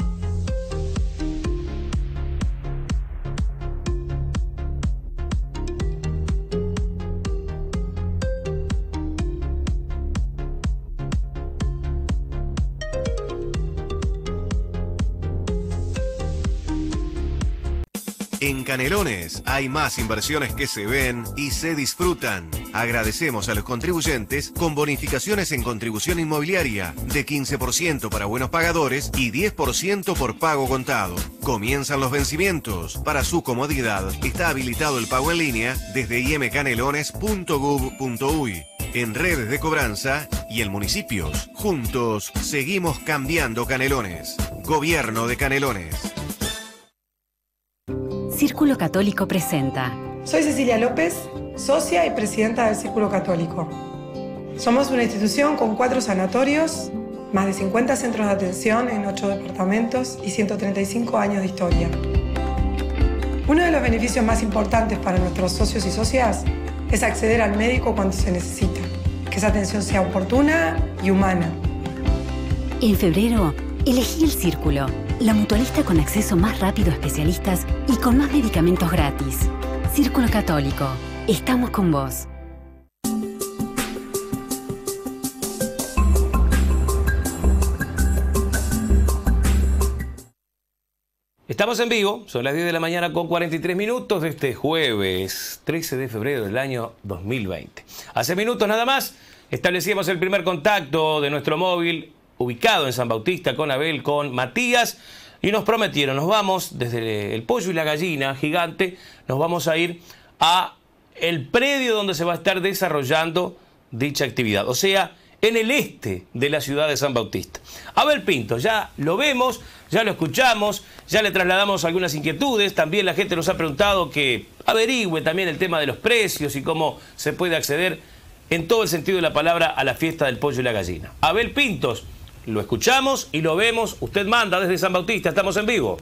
En Canelones hay más inversiones que se ven y se disfrutan. Agradecemos a los contribuyentes con bonificaciones en contribución inmobiliaria de 15% para buenos pagadores y 10% por pago contado. Comienzan los vencimientos. Para su comodidad está habilitado el pago en línea desde imcanelones.gov.uy. en redes de cobranza y en municipios. Juntos seguimos cambiando Canelones. Gobierno de Canelones. Círculo Católico presenta. Soy Cecilia López, socia y presidenta del Círculo Católico. Somos una institución con 4 sanatorios, más de 50 centros de atención en 8 departamentos y 135 años de historia. Uno de los beneficios más importantes para nuestros socios y socias es acceder al médico cuando se necesita, que esa atención sea oportuna y humana. En febrero, elegí el Círculo, la mutualista con acceso más rápido a especialistas y con más medicamentos gratis. Círculo Católico, estamos con vos. Estamos en vivo, son las 10 de la mañana con 43 minutos de este jueves 13 de febrero del año 2020. Hace minutos nada más establecíamos el primer contacto de nuestro móvil ubicado en San Bautista con Abel, con Matías, y nos prometieron, nos vamos desde el Pollo y la Gallina gigante, nos vamos a ir a el predio donde se va a estar desarrollando dicha actividad, o sea, en el este de la ciudad de San Bautista. Abel Pinto, ya lo vemos, ya lo escuchamos, ya le trasladamos algunas inquietudes, también la gente nos ha preguntado que averigüe también el tema de los precios y cómo se puede acceder en todo el sentido de la palabra a la fiesta del Pollo y la Gallina. Abel Pintos, lo escuchamos y lo vemos, usted manda desde San Bautista, estamos en vivo.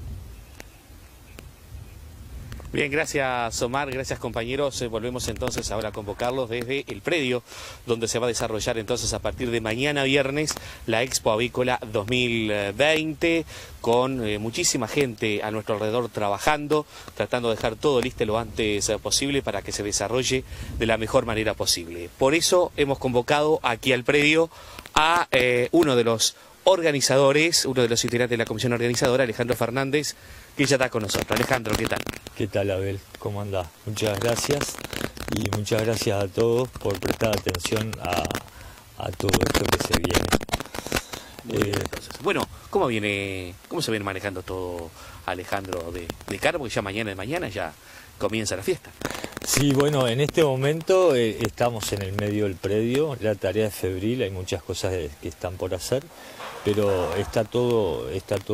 Bien, gracias Omar, gracias compañeros. Volvemos entonces ahora a convocarlos desde el predio donde se va a desarrollar entonces a partir de mañana viernes la Expo Avícola 2020 con muchísima gente a nuestro alrededor trabajando, tratando de dejar todo listo lo antes posible para que se desarrolle de la mejor manera posible. Por eso hemos convocado aquí al predio a uno de los organizadores, uno de los integrantes de la comisión organizadora, Alejandro Fernández, que ya está con nosotros. Alejandro, ¿qué tal? ¿Qué tal, Abel? ¿Cómo andás? Muchas gracias y muchas gracias a todos por prestar atención a todo esto que se viene. Bueno, ¿cómo se viene manejando todo, Alejandro, de cara? Porque ya mañana de mañana ya comienza la fiesta. Sí, bueno, en este momento estamos en el medio del predio, la tarea es febril, hay muchas cosas que están por hacer, pero está todo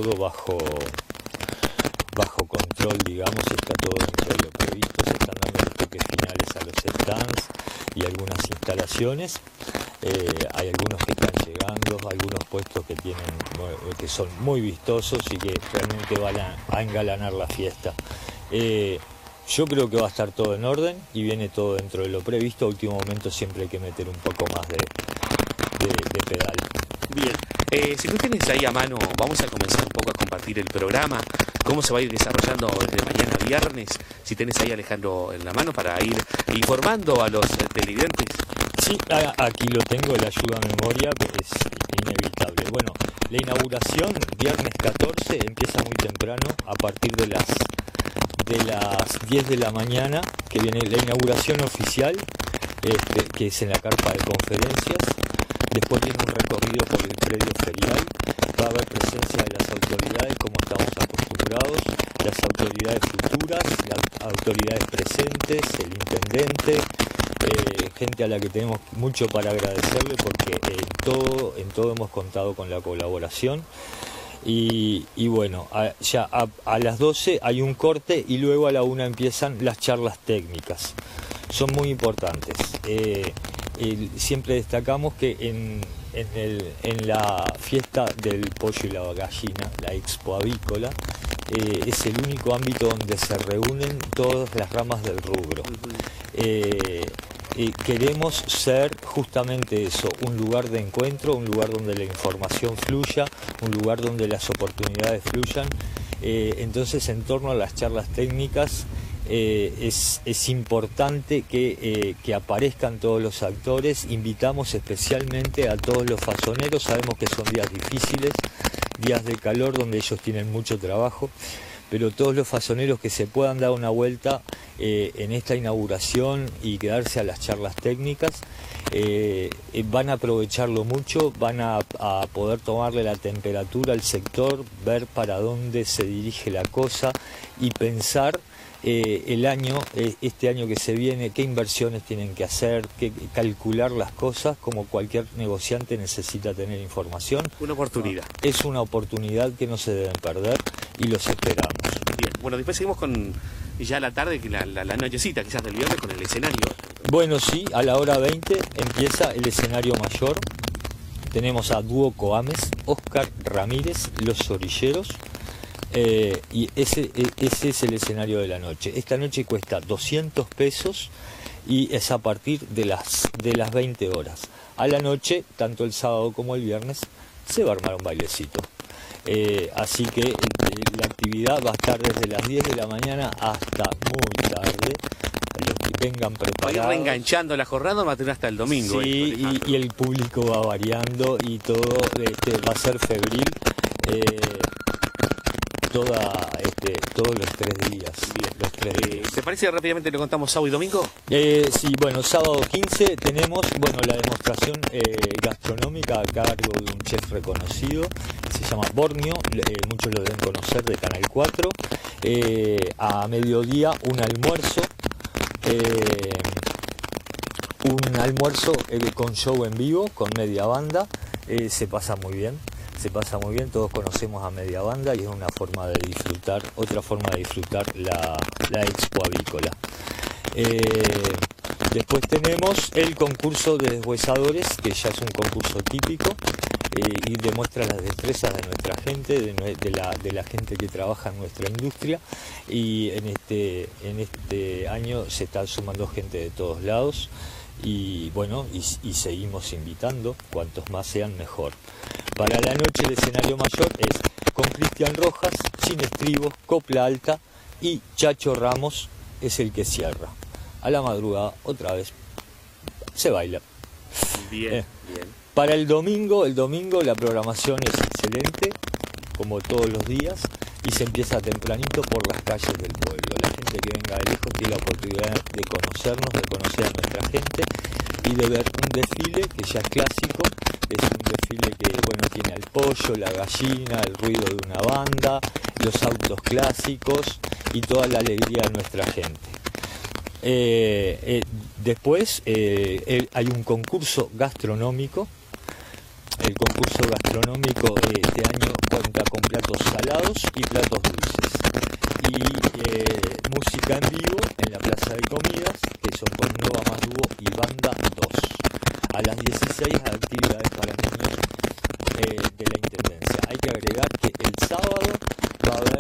bajo control, digamos, está todo dentro de lo previsto, se están dando los toques finales a los stands y algunas instalaciones, hay algunos que están llegando, algunos puestos que son muy vistosos y que realmente van a engalanar la fiesta. Yo creo que va a estar todo en orden y viene todo dentro de lo previsto. A último momento siempre hay que meter un poco más de pedal. Bien, si tú tienes ahí a mano, vamos a comenzar un poco a compartir el programa, cómo se va a ir desarrollando desde mañana viernes. Si tenés ahí, Alejandro, en la mano para ir informando a los televidentes. Sí, aquí lo tengo, la ayuda a memoria, es inevitable. Bueno, la inauguración, viernes 14, empieza muy temprano, a partir de las 10 de la mañana, que viene la inauguración oficial, que es en la carpa de conferencias. Después viene un recorrido por el predio ferial, va a haber presencia de las autoridades como estamos acostumbrados, las autoridades futuras, las autoridades presentes, el intendente, gente a la que tenemos mucho para agradecerle porque en todo hemos contado con la colaboración. Y bueno, ya a las 12 hay un corte y luego a la 1 empiezan las charlas técnicas. Son muy importantes. Siempre destacamos que en la fiesta del pollo y la gallina, la Expo Avícola, es el único ámbito donde se reúnen todas las ramas del rubro. Queremos ser justamente eso, un lugar de encuentro, un lugar donde la información fluya, un lugar donde las oportunidades fluyan. Entonces, en torno a las charlas técnicas, es importante que aparezcan todos los actores. Invitamos especialmente a todos los fasoneros, sabemos que son días difíciles, días de calor donde ellos tienen mucho trabajo, pero todos los fasoneros que se puedan dar una vuelta en esta inauguración y quedarse a las charlas técnicas, van a aprovecharlo mucho, van a poder tomarle la temperatura al sector, ver para dónde se dirige la cosa y pensar este año que se viene, qué inversiones tienen que hacer, calcular las cosas, como cualquier negociante necesita tener información. Una oportunidad. Es una oportunidad que no se deben perder y los esperamos. Bien, bueno, después seguimos con ya la tarde, la nochecita quizás del viernes con el escenario. Bueno, sí, a la hora 20 empieza el escenario mayor. Tenemos a Dúo Coames, Oscar Ramírez, Los Orilleros, y ese es el escenario de la noche. Esta noche cuesta 200 pesos y es a partir de las 20 horas. A la noche, tanto el sábado como el viernes, se va a armar un bailecito. Así que la actividad va a estar desde las 10 de la mañana hasta muy tarde. Los que vengan preparados. Va a ir reenganchando la jornada, va a tener hasta el domingo. Sí, y el público va variando y todo va a ser febril todos los 3 días. Bien. ¿Te parece rápidamente lo contamos sábado y domingo? Sí, bueno, sábado 15 tenemos la demostración gastronómica a cargo de un chef reconocido, se llama Borneo, muchos lo deben conocer, de Canal 4. A mediodía un almuerzo con show en vivo, con media banda. Se pasa muy bien, todos conocemos a media banda y es otra forma de disfrutar la Expo Avícola. Después tenemos el concurso de deshuesadores, que ya es un concurso típico y demuestra las destrezas de nuestra gente, de la gente que trabaja en nuestra industria, y en este año se está sumando gente de todos lados. Y bueno, y seguimos invitando, cuantos más sean mejor. Para la noche el escenario mayor es con Cristian Rojas, Sin Estribos, Copla Alta, y Chacho Ramos es el que cierra. A la madrugada, otra vez, se baila. Bien. Para el domingo la programación es excelente, como todos los días, y se empieza tempranito por las calles del pueblo. La gente que venga de lejos tiene la oportunidad de conocernos, de conocer a nuestra gente y de ver un desfile que ya es clásico. Es un desfile que tiene al pollo, la gallina, el ruido de una banda, los autos clásicos y toda la alegría de nuestra gente. Después hay un concurso gastronómico. El concurso gastronómico este año cuenta con platos salados y platos dulces. Y música en vivo en la Plaza de Comidas, que son con Nova más Dúo y Banda 2. A las 16 actividades para niños de la Intendencia. Hay que agregar que el sábado va a haber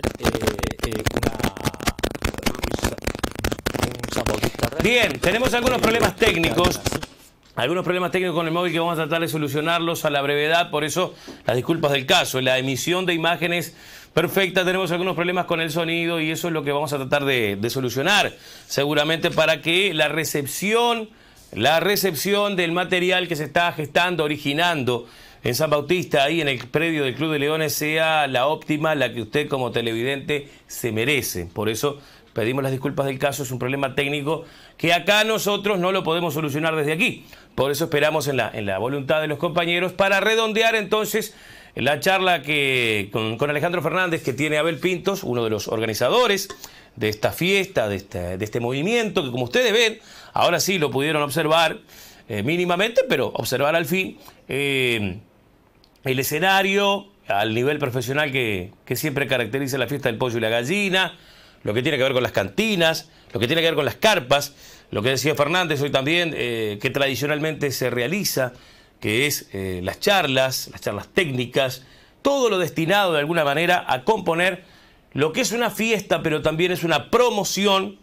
un San Bautista. Bien, tenemos algunos problemas técnicos. Algunos problemas técnicos con el móvil que vamos a tratar de solucionarlos a la brevedad, por eso las disculpas del caso. En la emisión de imágenes perfecta tenemos algunos problemas con el sonido y eso es lo que vamos a tratar de solucionar, seguramente para que la recepción del material que se está gestando, originando en San Bautista, ahí en el predio del Club de Leones, sea la óptima, la que usted como televidente se merece. Por eso pedimos las disculpas del caso, es un problema técnico que acá nosotros no lo podemos solucionar desde aquí. Por eso esperamos en la voluntad de los compañeros para redondear entonces la charla con Alejandro Fernández, que tiene Abel Pintos, uno de los organizadores de esta fiesta, de este movimiento, que como ustedes ven, ahora sí lo pudieron observar mínimamente, pero observar al fin el escenario al nivel profesional que siempre caracteriza la fiesta del pollo y la gallina, lo que tiene que ver con las cantinas, lo que tiene que ver con las carpas, lo que decía Fernández hoy también, que tradicionalmente se realiza, que es las charlas técnicas, todo lo destinado de alguna manera a componer lo que es una fiesta, pero también es una promoción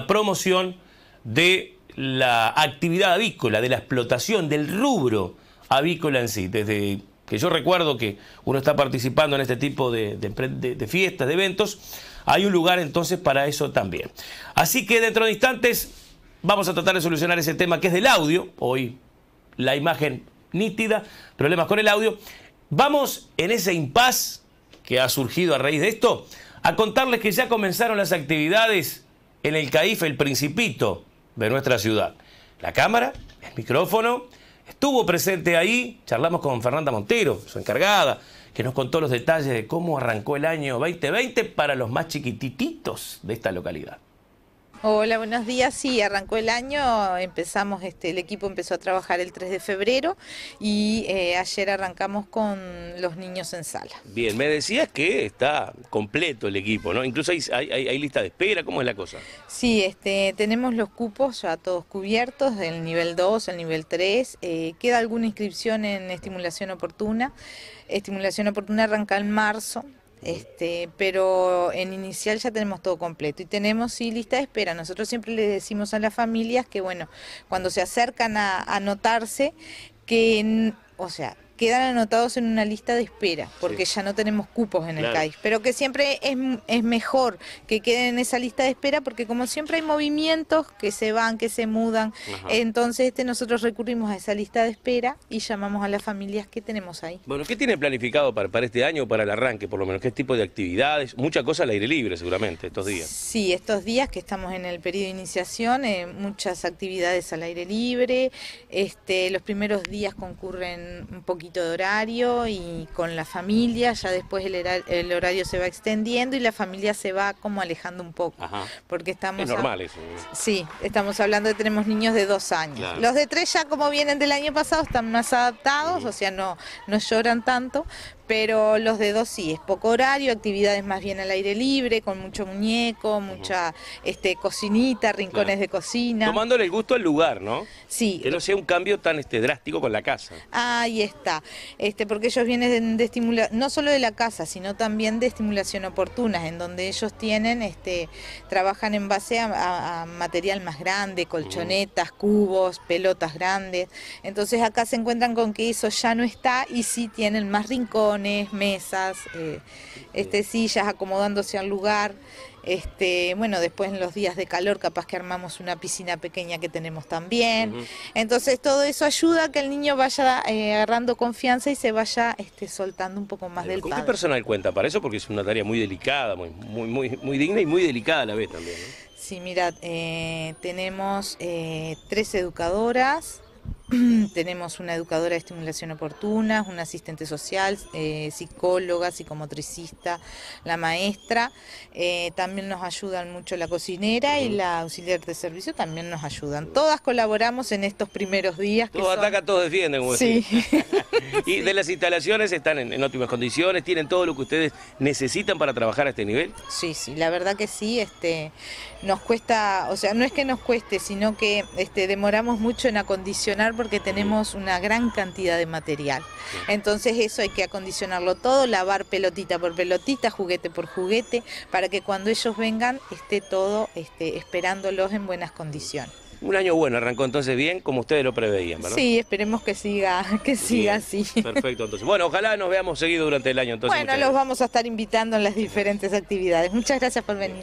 de la actividad avícola, de la explotación, del rubro avícola en sí. Desde que yo recuerdo que uno está participando en este tipo de fiestas, de eventos, hay un lugar entonces para eso también. Así que dentro de instantes vamos a tratar de solucionar ese tema que es del audio. Hoy la imagen nítida, problemas con el audio. Vamos en ese impas que ha surgido a raíz de esto a contarles que ya comenzaron las actividades en el CAIF El Principito de nuestra ciudad. La cámara, el micrófono, estuvo presente ahí. Charlamos con Fernanda Montero, su encargada, que nos contó los detalles de cómo arrancó el año 2020 para los más chiquititos de esta localidad. Hola, buenos días. Sí, arrancó el año, empezamos, el equipo empezó a trabajar el 3 de febrero y ayer arrancamos con los niños en sala. Bien, me decías que está completo el equipo, ¿no? Incluso hay lista de espera, ¿cómo es la cosa? Sí, tenemos los cupos ya todos cubiertos, el nivel 2, el nivel 3, queda alguna inscripción en estimulación oportuna. Estimulación oportuna arranca en marzo. Pero en inicial ya tenemos todo completo y tenemos sí lista de espera. Nosotros siempre le decimos a las familias que bueno, cuando se acercan a anotarse, que quedan anotados en una lista de espera, porque ya no tenemos cupos en el CAIF, pero que siempre es mejor que queden en esa lista de espera, porque como siempre hay movimientos que se van, que se mudan, entonces nosotros recurrimos a esa lista de espera y llamamos a las familias que tenemos ahí. Bueno, ¿qué tiene planificado para este año, para el arranque, por lo menos? ¿Qué tipo de actividades? Mucha cosa al aire libre, seguramente, estos días. Sí, estos días que estamos en el periodo de iniciación, muchas actividades al aire libre, los primeros días concurren un poquito de horario y con la familia, ya después el horario se va extendiendo y la familia se va como alejando un poco. Porque estamos... Es normal eso. Sí, estamos hablando de que tenemos niños de 2 años. Claro. Los de 3 ya como vienen del año pasado están más adaptados, o sea, no lloran tanto, pero los de 2 sí, es poco horario, actividades más bien al aire libre, con mucho muñeco, mucha cocinita, rincones de cocina. Tomándole el gusto al lugar, ¿no? Sí. Que no sea un cambio tan drástico con la casa. Ahí está, porque ellos vienen de estimulación, no solo de la casa, sino también de estimulación oportuna, en donde ellos tienen, trabajan en base a material más grande, colchonetas, cubos, pelotas grandes. Entonces acá se encuentran con que eso ya no está y sí tienen más rincones, mesas, sillas acomodándose al lugar. Bueno, después en los días de calor capaz que armamos una piscina pequeña que tenemos también. Entonces todo eso ayuda a que el niño vaya agarrando confianza y se vaya soltando un poco más del ¿Con padre. qué personal cuenta para eso? Porque es una tarea muy delicada, muy digna y muy delicada a la vez también, ¿no? Sí, mira, tenemos 3 educadoras. Tenemos una educadora de estimulación oportuna, una asistente social, psicóloga, psicomotricista, la maestra. También nos ayudan mucho la cocinera y la auxiliar de servicio también nos ayudan. Todas colaboramos en estos primeros días. Todos atacan, todos defienden, como sí. ¿Y de las instalaciones están en óptimas condiciones? ¿Tienen todo lo que ustedes necesitan para trabajar a este nivel? Sí, la verdad que sí. Nos cuesta, o sea, no es que nos cueste, sino que demoramos mucho en acondicionar porque tenemos una gran cantidad de material. Entonces eso hay que acondicionarlo todo, lavar pelotita por pelotita, juguete por juguete, para que cuando ellos vengan esté todo esperándolos en buenas condiciones. Un año bueno, arrancó entonces bien, como ustedes lo preveían, ¿verdad? Sí, esperemos que siga así. Perfecto, entonces. Bueno, ojalá nos veamos seguido durante el año. Entonces, bueno, los vamos a estar invitando en las diferentes actividades. Muchas gracias por venir.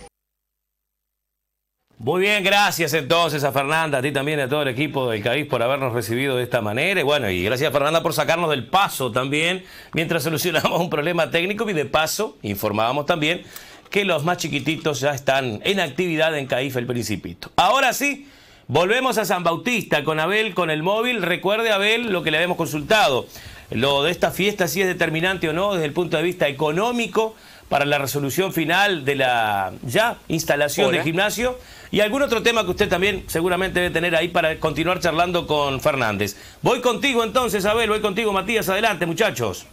Muy bien, gracias entonces a Fernanda, a ti también y a todo el equipo del CAIF por habernos recibido de esta manera. Y bueno, y gracias a Fernanda por sacarnos del paso también, mientras solucionamos un problema técnico y de paso informábamos también que los más chiquititos ya están en actividad en CAIF El Principito. Ahora sí, volvemos a San Bautista con Abel, con el móvil. Recuerde, Abel, lo que le habíamos consultado. Lo de esta fiesta, si es determinante o no desde el punto de vista económico para la resolución final de la instalación del gimnasio, y algún otro tema que usted también seguramente debe tener ahí para continuar charlando con Fernández. Voy contigo entonces, Abel, voy contigo, Matías, adelante, muchachos.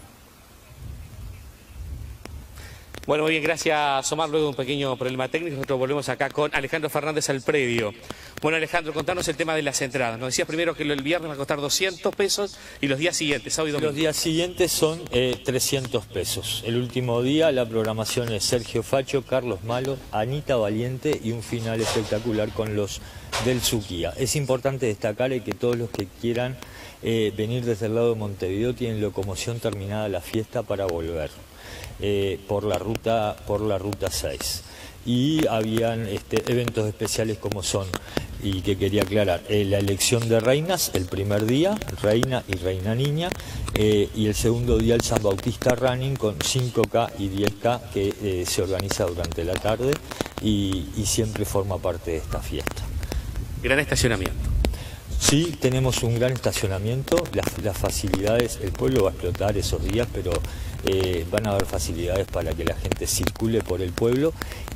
Bueno, muy bien, gracias Omar. Luego de un pequeño problema técnico, nosotros volvemos acá con Alejandro Fernández al predio. Bueno, Alejandro, contanos el tema de las entradas. Nos decías primero que el viernes va a costar 200 pesos y los días siguientes, sábado y domingo. Los días siguientes son 300 pesos. El último día la programación es Sergio Facho, Carlos Malo, Anita Valiente y un final espectacular con los del Suquía. Es importante destacar que todos los que quieran venir desde el lado de Montevideo tienen locomoción terminada la fiesta para volver. Por la ruta 6 y habían eventos especiales como son, y que quería aclarar, la elección de reinas el primer día, reina y reina niña, y el segundo día el San Bautista Running con 5K y 10K que se organiza durante la tarde y siempre forma parte de esta fiesta. Gran estacionamiento. Sí, tenemos un gran estacionamiento, las facilidades, el pueblo va a explotar esos días, pero van a haber facilidades para que la gente circule por el pueblo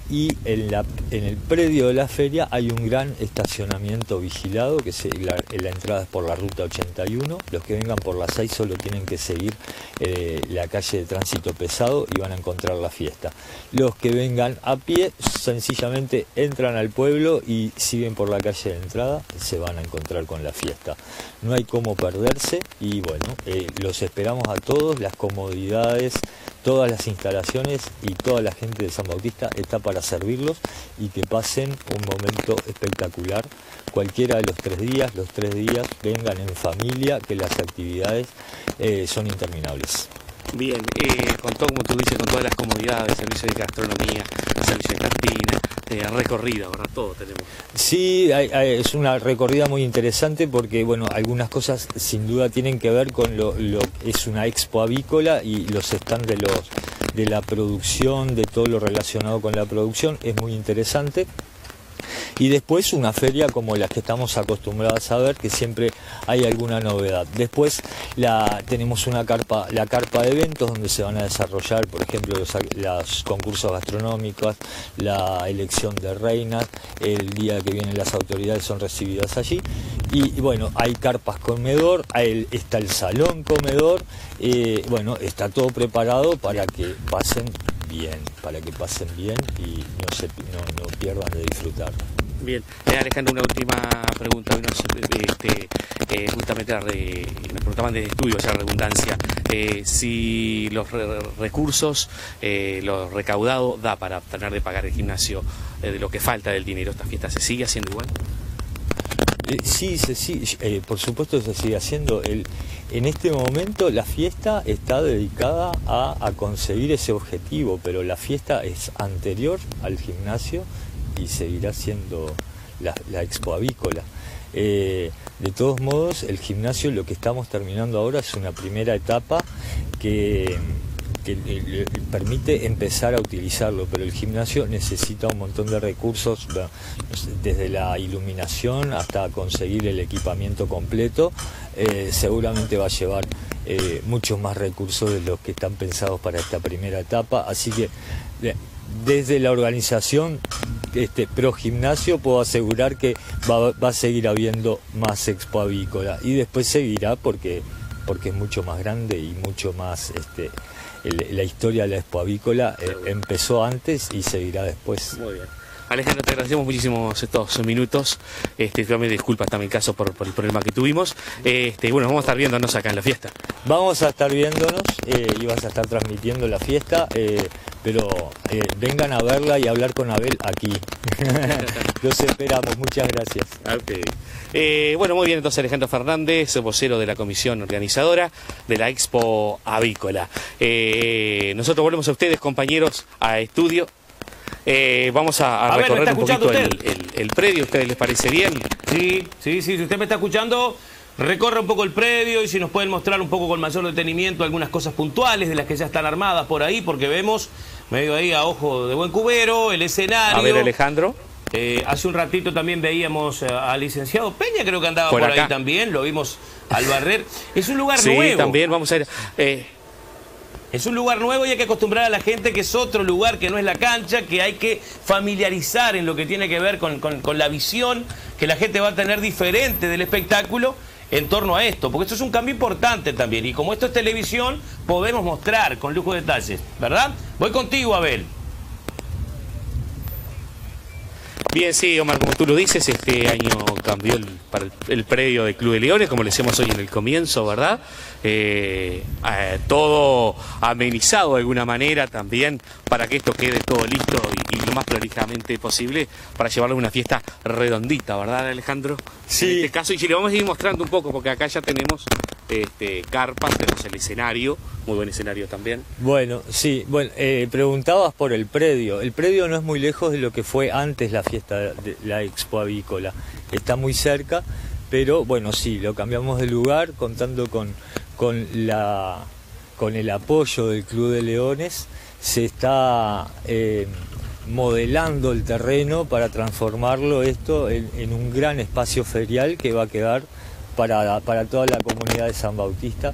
y en el predio de la feria hay un gran estacionamiento vigilado, que la entrada es por la ruta 81. Los que vengan por la 6 solo tienen que seguir la calle de tránsito pesado y van a encontrar la fiesta. Los que vengan a pie sencillamente entran al pueblo y siguen por la calle de entrada, se van a encontrar con la fiesta. No hay cómo perderse y bueno, los esperamos a todos, las comodidades, todas las instalaciones y toda la gente de San Bautista está para servirlos y que pasen un momento espectacular. Cualquiera de los 3 días, vengan en familia, que las actividades son interminables. Bien, con todo, como tú dices, con todas las comodidades, servicio de gastronomía, servicio de cantina, recorrida, ¿verdad? Todo tenemos. Sí, es una recorrida muy interesante porque, bueno, algunas cosas sin duda tienen que ver con lo es una expo avícola y los stands de la producción, de todo lo relacionado con la producción, es muy interesante. Y después una feria como las que estamos acostumbrados a ver, que siempre hay alguna novedad. Después tenemos la carpa de eventos donde se van a desarrollar, por ejemplo, los concursos gastronómicos, la elección de reinas, el día que vienen las autoridades son recibidas allí. Y bueno, hay carpas comedor, está el salón comedor, bueno, está todo preparado para que pasen bien y no pierdan de disfrutar. Bien, Alejandro, una última pregunta. Justamente me preguntaban desde estudio, esa redundancia, si los recursos, lo recaudado da para tener de pagar el gimnasio de lo que falta del dinero. ¿Esta fiesta se sigue haciendo igual? Sí, por supuesto se sigue haciendo. En este momento la fiesta está dedicada a conseguir ese objetivo, pero la fiesta es anterior al gimnasio y seguirá siendo la expo avícola. De todos modos, el gimnasio, lo que estamos terminando ahora es una primera etapa que le permite empezar a utilizarlo, pero el gimnasio necesita un montón de recursos, desde la iluminación hasta conseguir el equipamiento completo. Seguramente va a llevar muchos más recursos de los que están pensados para esta primera etapa, así que desde la organización pro gimnasio puedo asegurar que va a seguir habiendo más expo avícola y después seguirá porque es mucho más grande y mucho más la historia de la expo avícola empezó antes y seguirá después. Muy bien. Alejandro, te agradecemos muchísimo estos minutos. Realmente disculpas también caso por el problema que tuvimos. Bueno, vamos a estar viéndonos acá en la fiesta. Vamos a estar viéndonos y vas a estar transmitiendo la fiesta, pero vengan a verla y a hablar con Abel aquí. Los esperamos, muchas gracias. Okay. Bueno, muy bien, entonces Alejandro Fernández, vocero de la comisión organizadora de la Expo Avícola. Nosotros volvemos a ustedes, compañeros, a estudio. Vamos a recorrer un poquito el predio. ¿A ustedes les parece bien? Sí, si usted me está escuchando, recorre un poco el predio y si nos pueden mostrar un poco con mayor detenimiento algunas cosas puntuales de las que ya están armadas por ahí, porque vemos medio ahí a ojo de buen cubero el escenario. A ver, Alejandro. Hace un ratito también veíamos al licenciado Peña, creo que andaba por ahí también, lo vimos al barrer. Es un lugar nuevo. Sí, también vamos a ir... Es un lugar nuevo y hay que acostumbrar a la gente que es otro lugar, que no es la cancha, que hay que familiarizar en lo que tiene que ver con la visión que la gente va a tener diferente del espectáculo en torno a esto, porque esto es un cambio importante también y como esto es televisión podemos mostrar con lujo de detalles, ¿verdad? Voy contigo, Abel. Bien, sí, Omar, como tú lo dices, este año cambió para el predio del Club de Leones, como le decíamos hoy en el comienzo, ¿verdad? Todo amenizado de alguna manera también para que esto quede todo listo y lo más prolijamente posible para llevarlo a una fiesta redondita, ¿verdad, Alejandro? Sí. En este caso, y si le vamos a ir mostrando un poco, porque acá ya tenemos carpas, tenemos el escenario, muy buen escenario también. Bueno, sí, bueno, preguntabas por el predio. El predio no es muy lejos de lo que fue antes la fiesta de la Expo Avícola. Está muy cerca, pero bueno, sí, lo cambiamos de lugar contando con el apoyo del Club de Leones. Se está modelando el terreno para transformarlo esto en un gran espacio ferial que va a quedar para toda la comunidad de San Bautista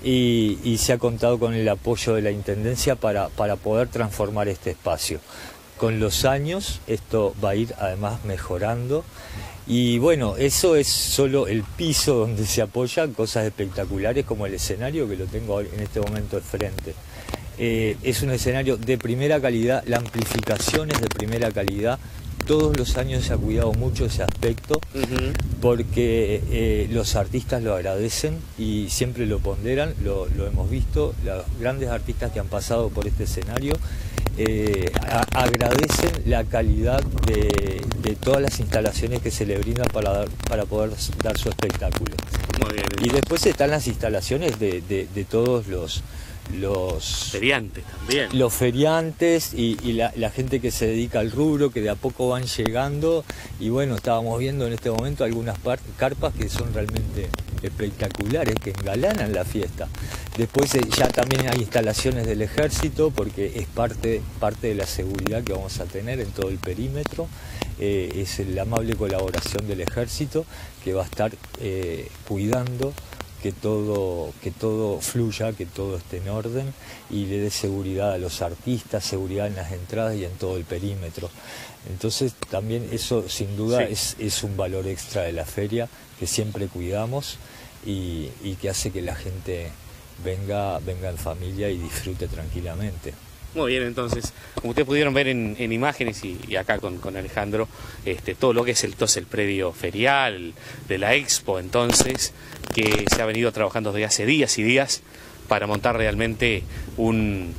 y se ha contado con el apoyo de la Intendencia para poder transformar este espacio. con los años esto va a ir además mejorando. Y bueno, eso es solo el piso donde se apoyan cosas espectaculares como el escenario que lo tengo en este momento de frente. Es un escenario de primera calidad, la amplificación es de primera calidad. Todos los años se ha cuidado mucho ese aspecto porque los artistas lo agradecen y siempre lo ponderan, lo hemos visto, los grandes artistas que han pasado por este escenario agradecen la calidad de todas las instalaciones que se le brindan para poder dar su espectáculo. Muy bien. Y después están las instalaciones de todos los feriantes también. Los feriantes y la gente que se dedica al rubro, que de a poco van llegando. Y bueno, estábamos viendo en este momento algunas carpas que son realmente espectaculares, que engalanan la fiesta. Después ya también hay instalaciones del ejército, porque es parte de la seguridad que vamos a tener en todo el perímetro. Es la amable colaboración del ejército que va a estar cuidando que todo fluya, que todo esté en orden y le dé seguridad a los artistas, seguridad en las entradas y en todo el perímetro. Entonces también eso sin duda es un valor extra de la feria que siempre cuidamos y que hace que la gente venga en familia y disfrute tranquilamente. Muy bien, entonces, como ustedes pudieron ver en imágenes y acá con Alejandro, todo lo que es el predio ferial de la Expo, entonces, que se ha venido trabajando desde hace días y días para montar realmente un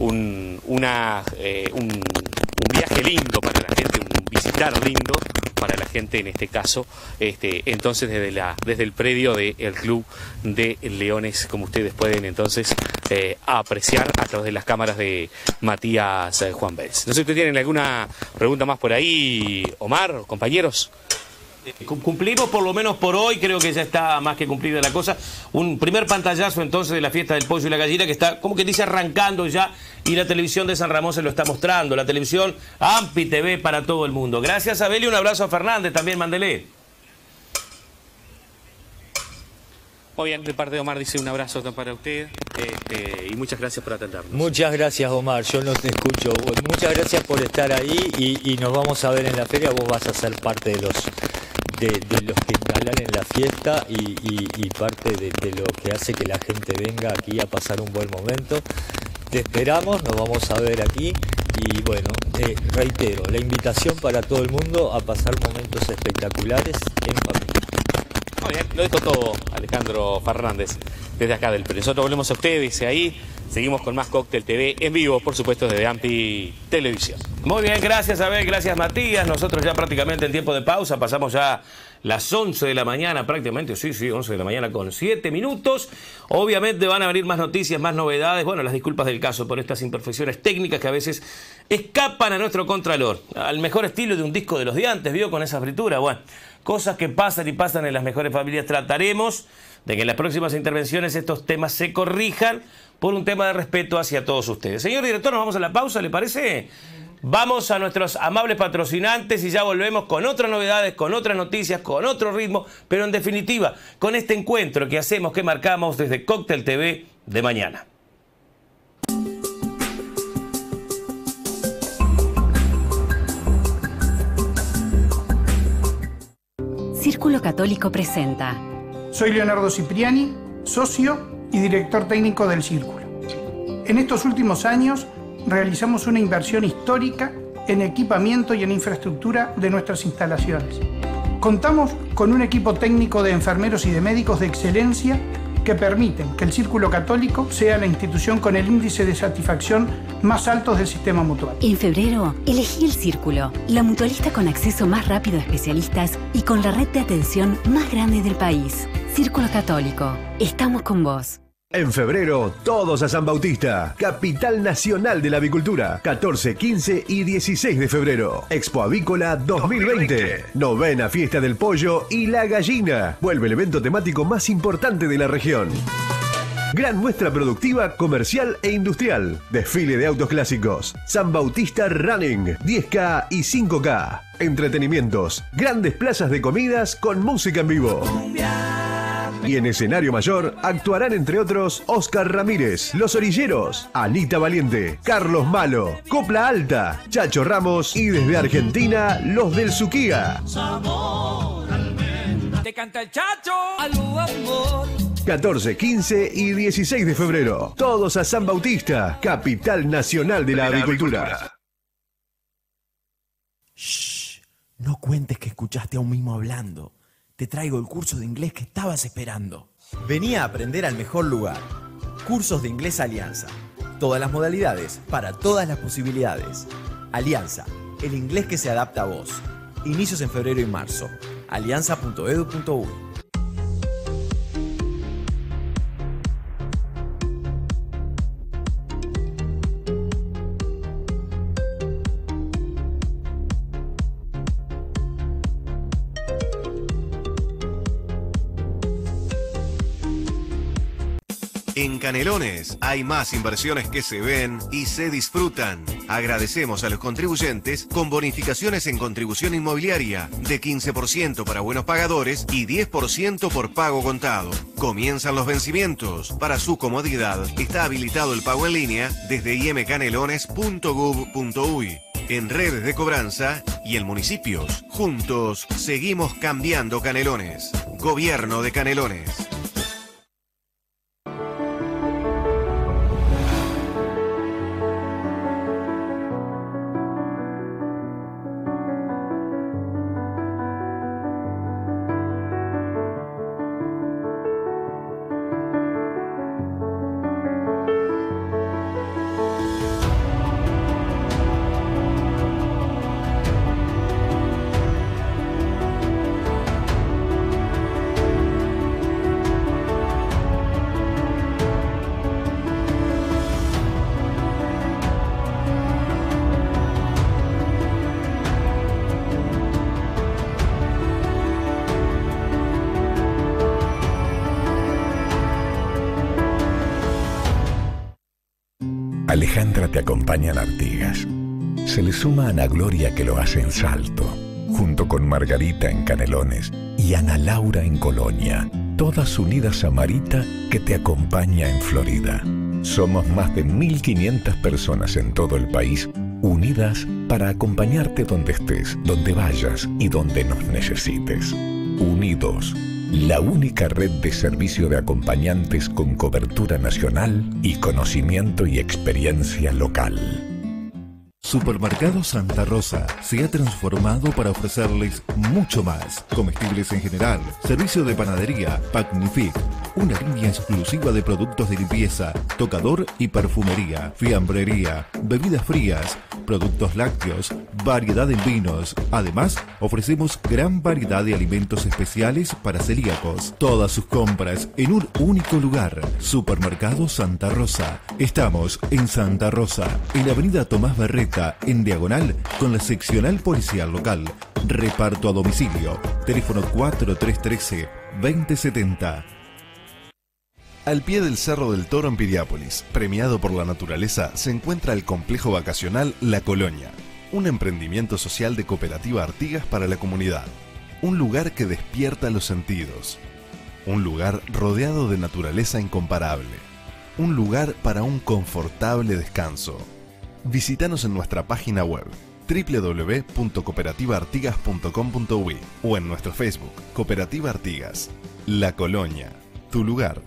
viaje lindo para la gente, un visitar lindo para la gente en este caso, entonces desde el predio del Club de Leones, como ustedes pueden entonces apreciar a través de las cámaras de Matías Juan Bels. No sé si ustedes tienen alguna pregunta más por ahí, Omar, compañeros. Cumplimos por lo menos por hoy, creo que ya está más que cumplida la cosa. Un primer pantallazo entonces de la fiesta del pollo y la gallina que está, como que dice, arrancando ya, y la televisión de San Ramón se lo está mostrando, la televisión AMPI TV para todo el mundo. Gracias, Abel, y un abrazo a Fernández también, mándele. Muy bien, de parte de Omar dice un abrazo para usted y muchas gracias por atendernos. Muchas gracias, Omar, yo no te escucho. Muchas gracias por estar ahí y nos vamos a ver en la feria. Vos vas a ser parte de los que engalan en la fiesta y parte de lo que hace que la gente venga aquí a pasar un buen momento. Te esperamos, nos vamos a ver aquí y bueno, reitero, la invitación para todo el mundo a pasar momentos espectaculares en familia. Muy bien, lo dijo todo Alejandro Fernández desde acá del Predio. Nosotros volvemos a ustedes, dice ahí, seguimos con más Cóctel TV en vivo, por supuesto, desde AMPI Televisión. Muy bien, gracias Abel, gracias Matías. Nosotros ya prácticamente en tiempo de pausa, pasamos ya las 11 de la mañana, prácticamente, sí, 11 de la mañana con 7 minutos. Obviamente van a venir más noticias, más novedades. Bueno, las disculpas del caso por estas imperfecciones técnicas que a veces escapan a nuestro contralor. Al mejor estilo de un disco de los de antes, ¿vio? Con esa fritura, bueno, cosas que pasan y pasan en las mejores familias. Trataremos de que en las próximas intervenciones estos temas se corrijan por un tema de respeto hacia todos ustedes. Señor director, nos vamos a la pausa, ¿le parece? Vamos a nuestros amables patrocinantes y ya volvemos con otras novedades, con otras noticias, con otro ritmo, pero en definitiva, con este encuentro que hacemos, que marcamos desde Cóctel TV de mañana. Círculo Católico presenta. Soy Leonardo Cipriani, socio y director técnico del Círculo. En estos últimos años realizamos una inversión histórica en equipamiento y en infraestructura de nuestras instalaciones. Contamos con un equipo técnico de enfermeros y de médicos de excelencia que permiten que el Círculo Católico sea la institución con el índice de satisfacción más alto del sistema mutual. En febrero, elegí el Círculo, la mutualista con acceso más rápido a especialistas y con la red de atención más grande del país. Círculo Católico, estamos con vos. En febrero, todos a San Bautista, capital nacional de la avicultura. 14, 15 y 16 de febrero. Expo Avícola 2020. Novena Fiesta del Pollo y la Gallina. Vuelve el evento temático más importante de la región. Gran muestra productiva, comercial e industrial. Desfile de autos clásicos. San Bautista Running, 10K y 5K. Entretenimientos. Grandes plazas de comidas con música en vivo. Y en escenario mayor actuarán entre otros Oscar Ramírez, Los Orilleros, Anita Valiente, Carlos Malo, Copla Alta, Chacho Ramos y desde Argentina, Los del Suquía. Te canta el Chacho. Aló, amor. 14, 15 y 16 de febrero. Todos a San Bautista, capital nacional de la avicultura. Shh, no cuentes que escuchaste a un mimo hablando. Te traigo el curso de inglés que estabas esperando. Vení a aprender al mejor lugar. Cursos de Inglés Alianza. Todas las modalidades para todas las posibilidades. Alianza, el inglés que se adapta a vos. Inicios en febrero y marzo. alianza.edu.uy. En Canelones hay más inversiones que se ven y se disfrutan. Agradecemos a los contribuyentes con bonificaciones en contribución inmobiliaria de 15% para buenos pagadores y 10% por pago contado. Comienzan los vencimientos. Para su comodidad está habilitado el pago en línea desde imcanelones.gov.uy. En redes de cobranza y en municipios. Juntos seguimos cambiando Canelones. Gobierno de Canelones. Alejandra te acompaña en Artigas. Se le suma Ana Gloria que lo hace en Salto, junto con Margarita en Canelones y Ana Laura en Colonia, todas unidas a Marita que te acompaña en Florida. Somos más de 1.500 personas en todo el país, unidas para acompañarte donde estés, donde vayas y donde nos necesites. Unidos. La única red de servicio de acompañantes con cobertura nacional y conocimiento y experiencia local. Supermercado Santa Rosa se ha transformado para ofrecerles mucho más. Comestibles en general, servicio de panadería, Pacnific, una línea exclusiva de productos de limpieza, tocador y perfumería, fiambrería, bebidas frías, productos lácteos, variedad en vinos. Además, ofrecemos gran variedad de alimentos especiales para celíacos. Todas sus compras en un único lugar. Supermercado Santa Rosa. Estamos en Santa Rosa, en la avenida Tomás Berreta, en diagonal con la seccional policial local. Reparto a domicilio. Teléfono 4313-2070. Al pie del Cerro del Toro en Piriápolis, premiado por la naturaleza, se encuentra el complejo vacacional La Colonia, un emprendimiento social de Cooperativa Artigas para la comunidad. Un lugar que despierta los sentidos. Un lugar rodeado de naturaleza incomparable. Un lugar para un confortable descanso. Visítanos en nuestra página web www.cooperativaartigas.com.uy o en nuestro Facebook Cooperativa Artigas. La Colonia, tu lugar.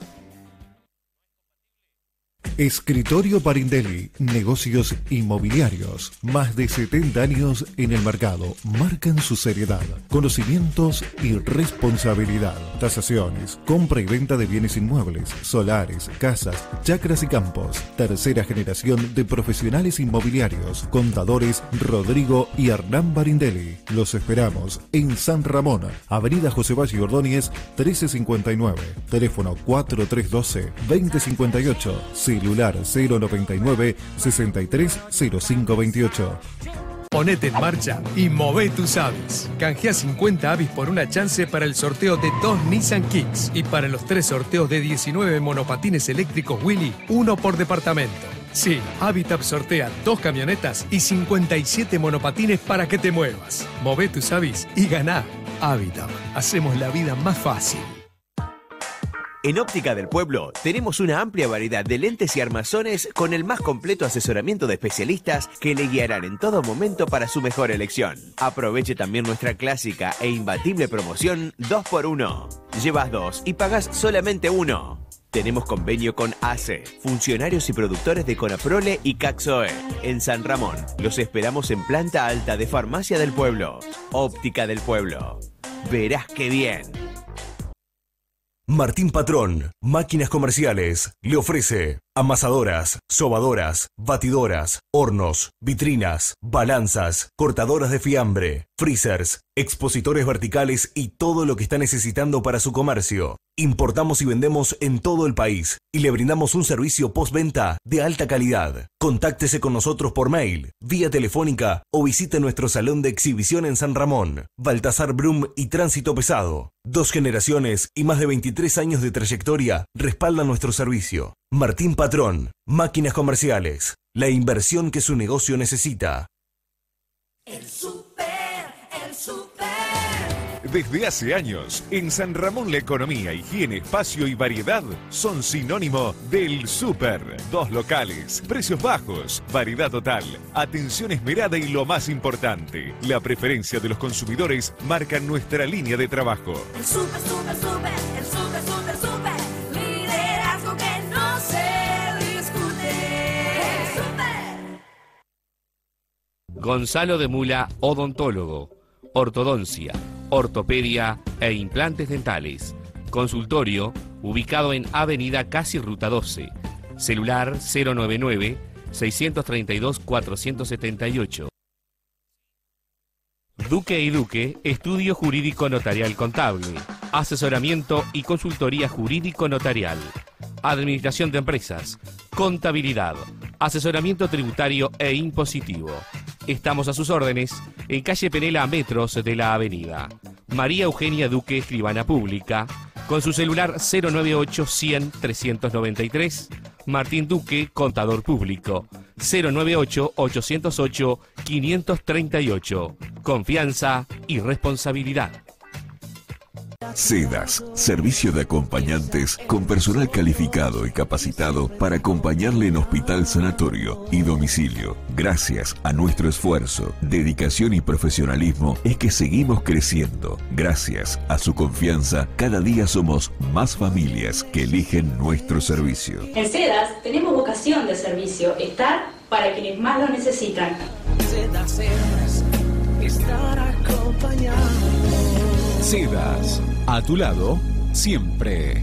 Escritorio Parindelli, negocios inmobiliarios, más de 70 años en el mercado, marcan su seriedad, conocimientos y responsabilidad. Tasaciones, compra y venta de bienes inmuebles, solares, casas, chacras y campos. Tercera generación de profesionales inmobiliarios, contadores Rodrigo y Hernán Parindelli. Los esperamos en San Ramón, Avenida José Valle Ordóñez 1359, teléfono 4312-2058, celular 099-630528. Ponete en marcha y mové tus avis. Canjea 50 avis por una chance para el sorteo de 2 Nissan Kicks y para los 3 sorteos de 19 monopatines eléctricos Willy, 1 por departamento. Sí, Habitat sortea 2 camionetas y 57 monopatines para que te muevas. Mové tus avis y ganá. Habitat. Hacemos la vida más fácil. En Óptica del Pueblo tenemos una amplia variedad de lentes y armazones con el más completo asesoramiento de especialistas que le guiarán en todo momento para su mejor elección. Aproveche también nuestra clásica e imbatible promoción 2x1. Llevas 2 y pagas solamente 1. Tenemos convenio con ACE, funcionarios y productores de Conaprole y Caxoe. En San Ramón, los esperamos en planta alta de Farmacia del Pueblo. Óptica del Pueblo. Verás qué bien. Martín Patrón, Máquinas Comerciales, le ofrece amasadoras, sobadoras, batidoras, hornos, vitrinas, balanzas, cortadoras de fiambre, freezers, expositores verticales y todo lo que está necesitando para su comercio. Importamos y vendemos en todo el país y le brindamos un servicio postventa de alta calidad. Contáctese con nosotros por mail, vía telefónica o visite nuestro salón de exhibición en San Ramón, Baltasar Brum y Tránsito Pesado. 2 generaciones y más de 23 años de trayectoria respaldan nuestro servicio. Martín Patrón, Máquinas Comerciales, la inversión que su negocio necesita. El Super. Desde hace años, en San Ramón la economía, higiene, espacio y variedad son sinónimo del Super. 2 locales, precios bajos, variedad total, atención esmerada y lo más importante, la preferencia de los consumidores marca nuestra línea de trabajo. El Super, Super, Super, el Super, Super, Super, liderazgo que no se discute. El Super. Gonzalo de Mula, odontólogo, ortodoncia, ortopedia e implantes dentales. Consultorio ubicado en Avenida Casi Ruta 12. Celular 099-632-478. Duque y Duque, estudio jurídico notarial contable, asesoramiento y consultoría jurídico notarial, administración de empresas, contabilidad, asesoramiento tributario e impositivo. Estamos a sus órdenes en calle Penela a metros de la avenida. María Eugenia Duque, escribana pública, con su celular 098-100-393. Martín Duque, contador público, 098-808-538. Confianza y responsabilidad. Sedas, servicio de acompañantes con personal calificado y capacitado para acompañarle en hospital, sanatorio y domicilio. Gracias a nuestro esfuerzo, dedicación y profesionalismo es que seguimos creciendo. Gracias a su confianza, cada día somos más familias que eligen nuestro servicio. En Sedas tenemos vocación de servicio, estar para quienes más lo necesitan. Sedas, estar acompañado. Sedas, a tu lado, siempre.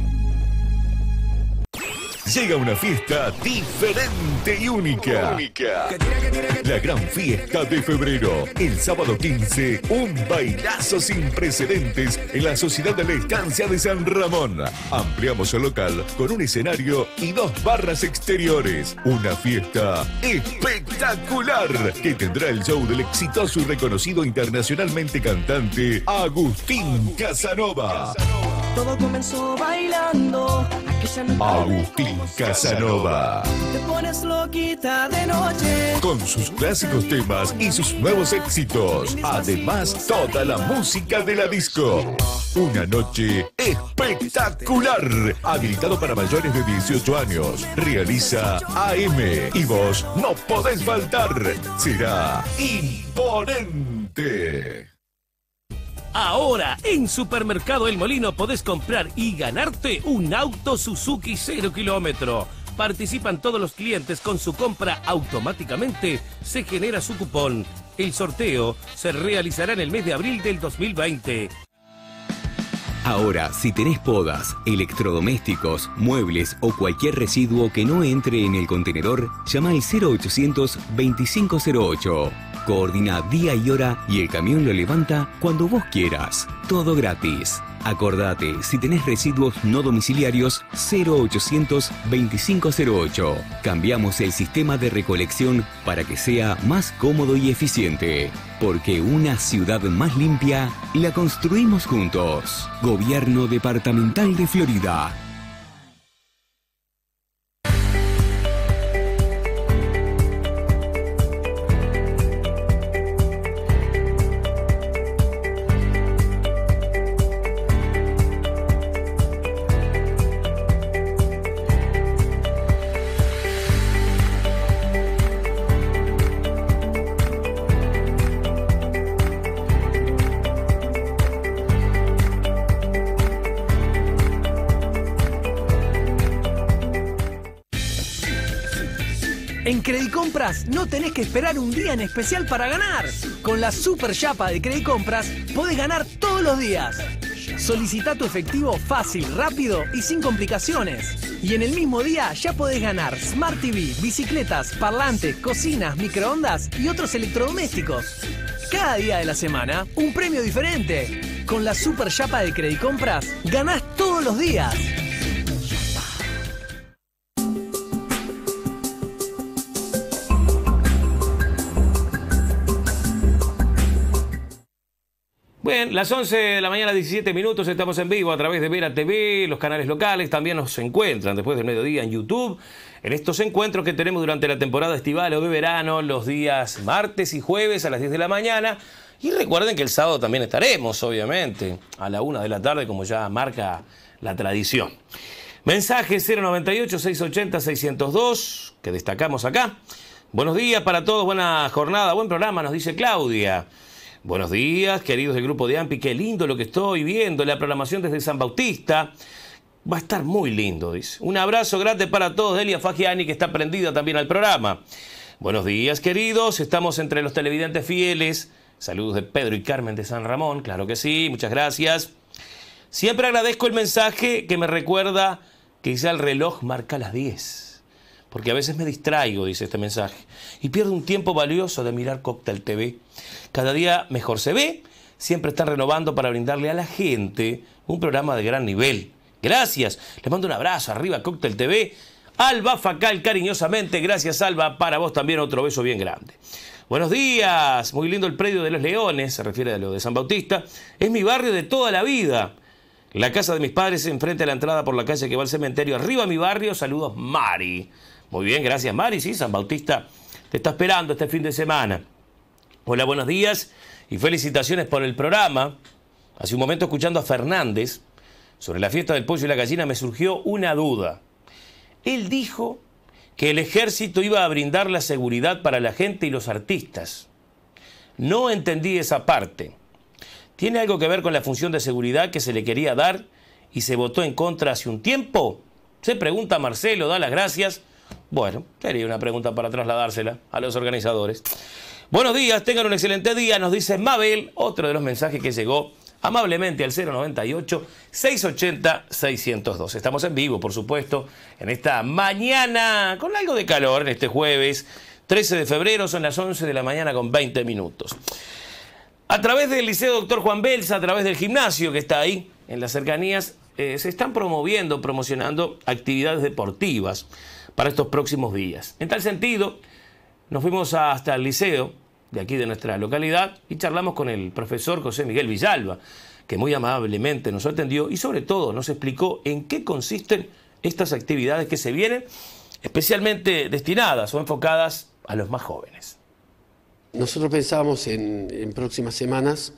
Llega una fiesta diferente y única. La gran fiesta de febrero. El sábado 15, un bailazo sin precedentes en la Sociedad de la Estancia de San Ramón. Ampliamos el local con un escenario y 2 barras exteriores. Una fiesta espectacular que tendrá el show del exitoso y reconocido internacionalmente cantante Agustín Casanova. Todo comenzó bailando. Agustín Casanova. Te pones loquita de noche. Con sus clásicos temas y sus nuevos éxitos. Además, toda la música de la disco. Una noche espectacular. Habilitado para mayores de 18 años. Realiza AM. Y vos no podés faltar. Será imponente. Ahora, en Supermercado El Molino podés comprar y ganarte un auto Suzuki 0 kilómetro. Participan todos los clientes con su compra automáticamente. Se genera su cupón. El sorteo se realizará en el mes de abril del 2020. Ahora, si tenés podas, electrodomésticos, muebles o cualquier residuo que no entre en el contenedor, llama al 0800 2508. Coordina día y hora y el camión lo levanta cuando vos quieras. Todo gratis. Acordate, si tenés residuos no domiciliarios, 0800 2508. Cambiamos el sistema de recolección para que sea más cómodo y eficiente. Porque una ciudad más limpia la construimos juntos. Gobierno Departamental de Florida. En Credicompras no tenés que esperar un día en especial para ganar. Con la super chapa de Credicompras podés ganar todos los días. Solicita tu efectivo fácil, rápido y sin complicaciones. Y en el mismo día ya podés ganar Smart TV, bicicletas, parlantes, cocinas, microondas y otros electrodomésticos. Cada día de la semana, un premio diferente. Con la super chapa de Credicompras, ganás todos los días. Bien, las 11 de la mañana, 17 minutos, estamos en vivo a través de Vera TV, los canales locales, también nos encuentran después del mediodía en YouTube, en estos encuentros que tenemos durante la temporada estival o de verano, los días martes y jueves a las 10 de la mañana, y recuerden que el sábado también estaremos, obviamente, a la 1 de la tarde, como ya marca la tradición. Mensaje 098-680-602, que destacamos acá. Buenos días para todos, buena jornada, buen programa, nos dice Claudia. Buenos días, queridos del grupo de AMPI, qué lindo lo que estoy viendo, la programación desde San Bautista. Va a estar muy lindo, dice. Un abrazo grande para todos, Delia Fagiani, que está prendida también al programa. Buenos días, queridos, estamos entre los televidentes fieles. Saludos de Pedro y Carmen de San Ramón, claro que sí, muchas gracias. Siempre agradezco el mensaje que me recuerda que ya el reloj marca las 10. Porque a veces me distraigo, dice este mensaje, y pierdo un tiempo valioso de mirar Cóctel TV. Cada día mejor se ve, siempre están renovando para brindarle a la gente un programa de gran nivel. Gracias, les mando un abrazo, arriba Cóctel TV. Alba Facal, cariñosamente, gracias Alba, para vos también otro beso bien grande. Buenos días, muy lindo el predio de los Leones, se refiere a lo de San Bautista, es mi barrio de toda la vida. La casa de mis padres enfrente a la entrada por la calle que va al cementerio, arriba mi barrio, saludos Mari. Muy bien, gracias Mari, sí, San Bautista te está esperando este fin de semana. Hola, buenos días y felicitaciones por el programa. Hace un momento escuchando a Fernández sobre la fiesta del pollo y la gallina me surgió una duda. Él dijo que el ejército iba a brindar la seguridad para la gente y los artistas. No entendí esa parte. ¿Tiene algo que ver con la función de seguridad que se le quería dar y se votó en contra hace un tiempo? Se pregunta Marcelo, da las gracias. Bueno, sería una pregunta para trasladársela a los organizadores. Buenos días, tengan un excelente día, nos dice Mabel, otro de los mensajes que llegó amablemente al 098-680-602. Estamos en vivo, por supuesto, en esta mañana con algo de calor, en este jueves 13 de febrero, son las 11 de la mañana con 20 minutos. A través del Liceo Dr. Juan Belsa, a través del gimnasio que está ahí, en las cercanías, se están promocionando actividades deportivas para estos próximos días. En tal sentido, nos fuimos hasta el liceo de aquí de nuestra localidad y charlamos con el profesor José Miguel Villalba, que muy amablemente nos atendió y sobre todo nos explicó en qué consisten estas actividades que se vienen, especialmente destinadas o enfocadas a los más jóvenes. Nosotros pensábamos en próximas semanas,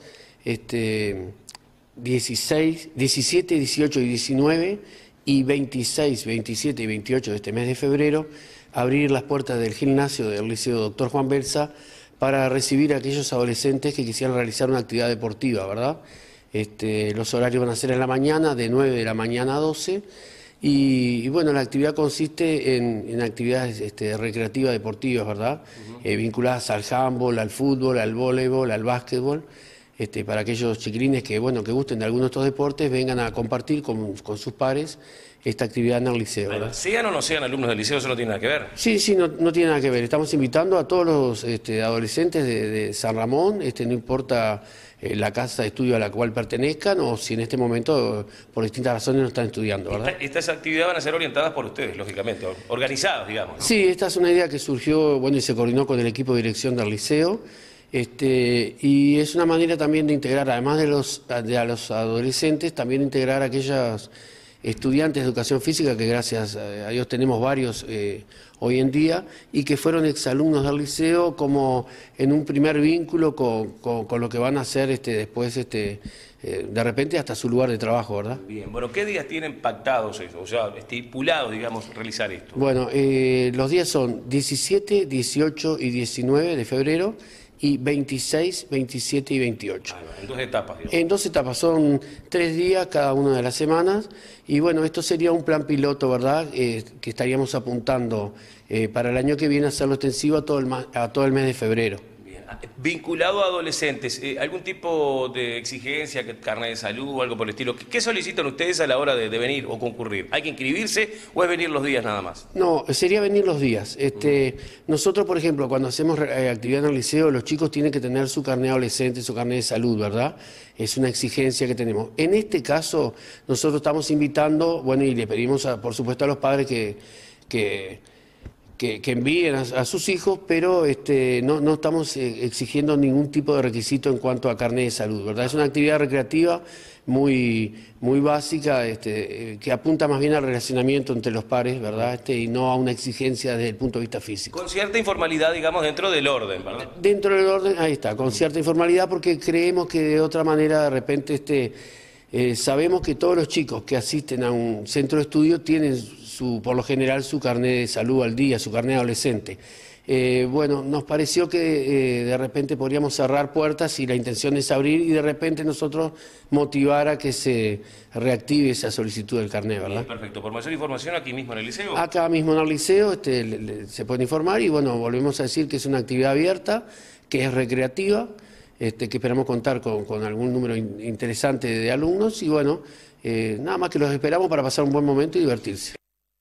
16, 17, 18 y 19 y 26, 27 y 28 de este mes de febrero, abrir las puertas del gimnasio del Liceo Dr. Juan Belsa para recibir a aquellos adolescentes que quisieran realizar una actividad deportiva, ¿verdad? Los horarios van a ser en la mañana, de 9 de la mañana a 12, y bueno, la actividad consiste en actividades recreativas deportivas, ¿verdad? Vinculadas al handball, al fútbol, al voleibol, al básquetbol. Para aquellos chiquilines que gusten de algunos de estos deportes, vengan a compartir con sus pares esta actividad en el liceo, ¿verdad? Sean o no sean alumnos del liceo, eso no tiene nada que ver. Sí, no tiene nada que ver. Estamos invitando a todos los adolescentes de San Ramón, no importa la casa de estudio a la cual pertenezcan o si en este momento por distintas razones no están estudiando, ¿verdad? Estas actividades van a ser orientadas por ustedes, lógicamente, organizadas, digamos, ¿no? Sí, esta es una idea que surgió, y se coordinó con el equipo de dirección del liceo. Y es una manera también de integrar, además de a los adolescentes, también integrar a aquellas estudiantes de educación física, que gracias a Dios tenemos varios hoy en día, y que fueron exalumnos del liceo como en un primer vínculo con lo que van a hacer después, de repente hasta su lugar de trabajo, ¿verdad? Bien, bueno, ¿qué días tienen pactados eso? O sea, estipulados, digamos, realizar esto. Bueno, los días son 17, 18 y 19 de febrero, y 26, 27 y 28. En 2 etapas. Digamos. En 2 etapas, son 3 días cada una de las semanas. Y bueno, esto sería un plan piloto, ¿verdad? Que estaríamos apuntando para el año que viene a hacerlo extensivo a todo el mes de febrero. Vinculado a adolescentes, ¿algún tipo de exigencia, carnet de salud o algo por el estilo? ¿Qué solicitan ustedes a la hora de venir o concurrir? ¿Hay que inscribirse o es venir los días nada más? No, sería venir los días. Nosotros, por ejemplo, cuando hacemos actividad en el liceo, los chicos tienen que tener su carnet adolescente, su carnet de salud, ¿verdad? Es una exigencia que tenemos. En este caso, nosotros estamos invitando, bueno, y le pedimos, por supuesto, a los padres que envíen a sus hijos, pero no estamos exigiendo ningún tipo de requisito en cuanto a carnet de salud, ¿verdad? Es una actividad recreativa muy básica, que apunta más bien al relacionamiento entre los pares, ¿verdad? Y no a una exigencia desde el punto de vista físico. Con cierta informalidad, digamos, dentro del orden, ¿verdad? Dentro del orden, ahí está, con cierta informalidad, porque creemos que de otra manera, de repente, sabemos que todos los chicos que asisten a un centro de estudio tienen por lo general su carnet de salud al día, su carnet adolescente. Bueno, nos pareció que de repente podríamos cerrar puertas y la intención es abrir y de repente nosotros motivar a que se reactive esa solicitud del carnet, ¿verdad? Bien, perfecto. Por mayor información aquí mismo en el liceo. Acá mismo en el liceo se puede informar y bueno, volvemos a decir que es una actividad abierta, que es recreativa, que esperamos contar con algún número interesante de alumnos y bueno, nada más que los esperamos para pasar un buen momento y divertirse.